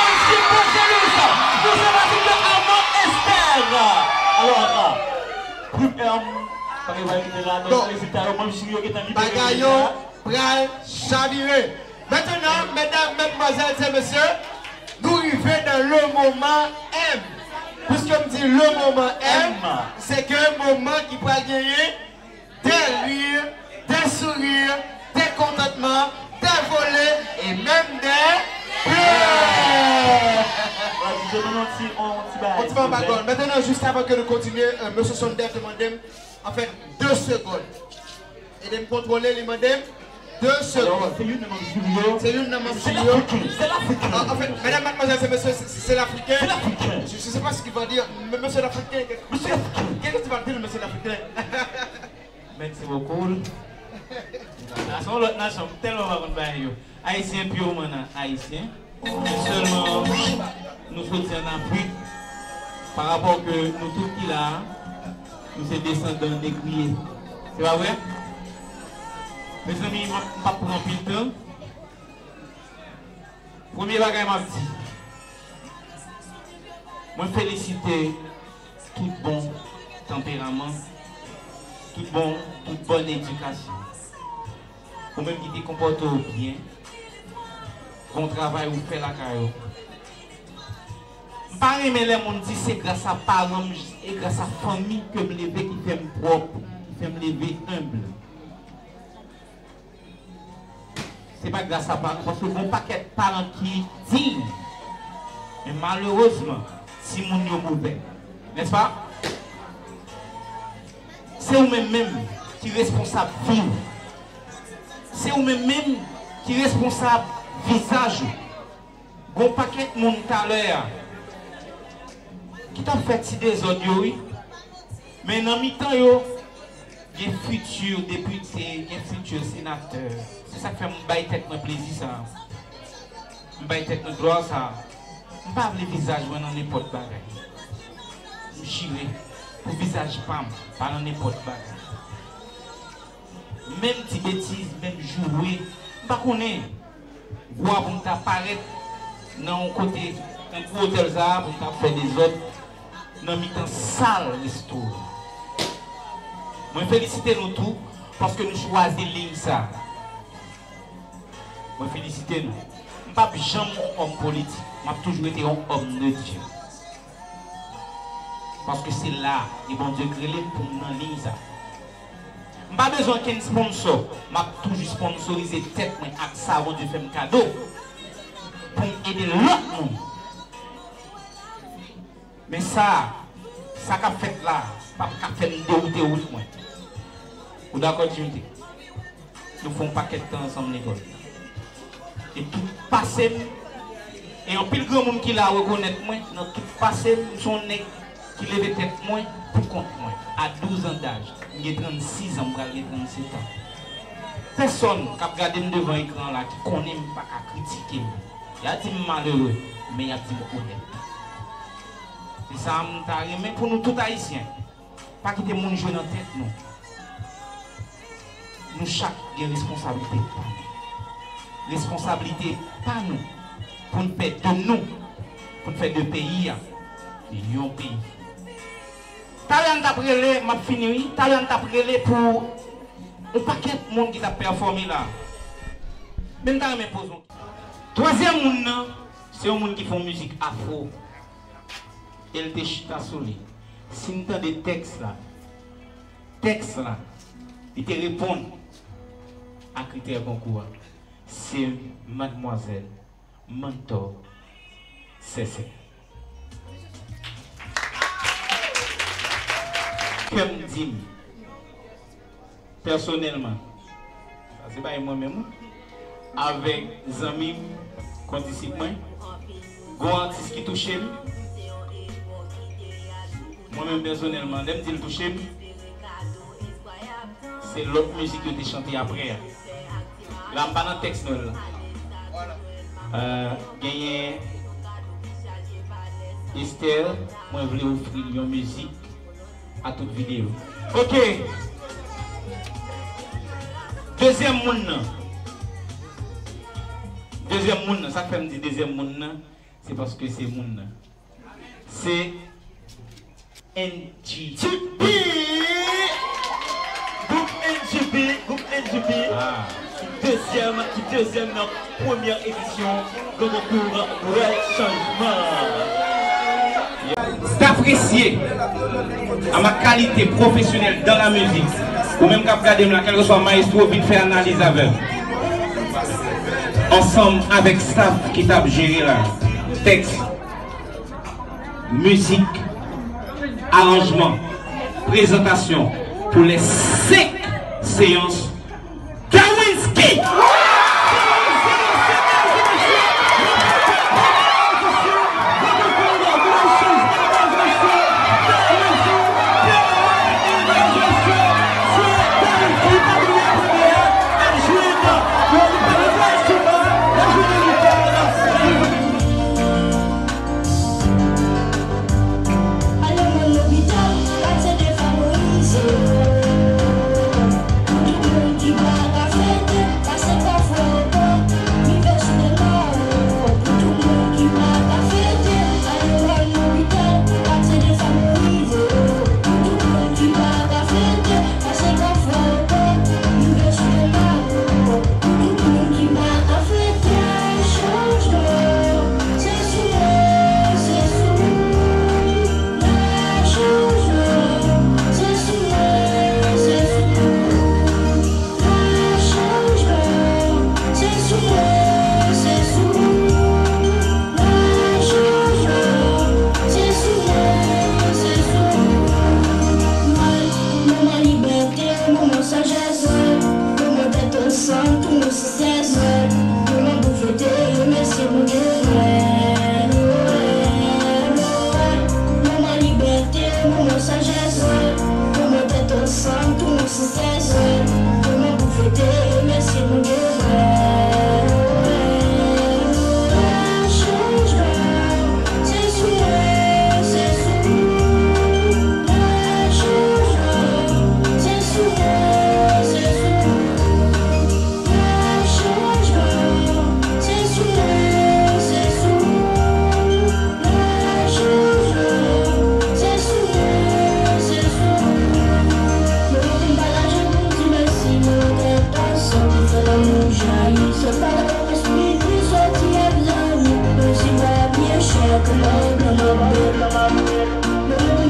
Nous sommes partis de Armand Esther. Alors, Bagayon, pral, chaviré. Maintenant, mesdames, mesdemoiselles et messieurs, nous arrivons dans le moment M. Puisque me dit le moment M, c'est qu'un moment qui peut gagner des rires, des sourires, des contentements, des volets et même des pleurs. On te va en maintenant, juste avant que nous continuions, euh, M. Sondef demande en fait deux secondes. Et de me contrôler les madame deux secondes. C'est une de C'est une de C'est l'Africain. En fait, mesdames, mademoiselles et messieurs, c'est l'Africain. C'est l'Africain. Je ne sais pas ce qu'il va dire. Monsieur l'Africain. Monsieur l'Africain. Qu'est-ce que tu vas dire, monsieur l'Africain? Merci beaucoup. Nation, l'autre nation, tellement va contre Haïtien, purement haïtien. Seulement, nous soutenons en Afrique par rapport que nous tous qui là, nous sommes descendants négriers. C'est pas vrai? Mes amis, je ne vais pas prendre plus de temps. Premier bagage, m'a dit. Moi, féliciter tout bon tempérament, tout bon, toute bonne éducation. Ou même qui te comporte bien, bon travail ou fait la carrière. Je ne sais pas les gens qui disent c'est grâce à parents et grâce à la famille que je me lève qui fait me propre, qui fait me lever humble. C'est pas grâce à parents, parce que bon paquet de parents qui disent, mais malheureusement, si mon est mauvais, n'est-ce pas? C'est vous-même même qui est responsable vivre. C'est vous-même même qui est responsable visage. Bon paquet de monde tout à l'heure qui t'a fait si des autres, oui. Mais dans mi-temps, il y a futur député, il y a futur sénateur. C'est ça qui fait me tête mon plaisir ça. Me tête mon droit ça. Je ne pas le visage dans n'importe quoi. Je chire pour visage pas pas dans n'importe quoi. Même petite bêtise, même jouer, je ne connais pas. Voir pour t'apparaître dans un côté, un gros hôtel ça, pour faire des autres, dans un mi-temps sale l'histoire. Je félicite nous tous parce que nous choisissons ligne ça. Je félicite nous. Je ne suis pas jamais homme politique, je suis toujours été un homme de Dieu. Parce que c'est là, et bon Dieu crée pour nous dans ligne ça. Je n'ai pas besoin qu'un sponsor, je toujours sponsorisé tête avec ça avant de faire un cadeau pour aider l'autre monde. Mais ça, ça qu'a fait là, pas qu'a fait me dérouter ou moi. Vous d'accord, Jimmy? Nous faisons un paquet de temps ensemble l'école. Et tout passé, et en pile grand monde qui l'a reconnaître moi, dans tout passé, son nez qui lève tête moi pour compte moi. À douze ans d'âge, j'ai trente-six ans, j'ai trente-sept ans. Personne qui a regardé devant l'écran là, qui connaît pas qu'à critiquer. Il y a des malheureux, mais il y a des honnêtes. C'est ça, mais pour nous tous haïtiens, pas quitter mon jeu dans la tête, non. Nous, chaque a une responsabilité. Responsabilité, pas nous. Pour nous faire de nous, pour nous faire de pays, l'union pays. Talent d'après m'a fini, talent d'après pour un paquet de monde qui t'a performé là. Même dans mes posons. Troisième monde, c'est un monde qui font musique afro. Elle te chita solide. Si tu as des textes là, textes là, ils te répondent à critères concours. C'est mademoiselle Mentor Cécile. Comme dit personnellement, c'est pas moi-même, avec des amis qui disent moi, des artistes qui touchent, moi-même personnellement, même si je touche, c'est l'autre musique que j'ai chantée après. Là, je ne pas dans le texte. Euh, gagné Esther, moi je voulais offrir une musique à toute vidéo. Ok. Deuxième monde. Deuxième monde, ça fait me dire deuxième monde, c'est parce que c'est monde. C'est N G B. Groupe N G B. Groupe N G B. Ah. qui deuxième, qui deuxième dans la première édition de concours Noël Changement. D'apprécier à ma qualité professionnelle dans la musique, ou même qu'à regarder là, quel que soit maestro, vite faire analyse avec. Ensemble avec staff qui t'a géré là, texte, musique, arrangement, présentation pour les cinq séances. Kawinski! Come on, come on, come on, come on.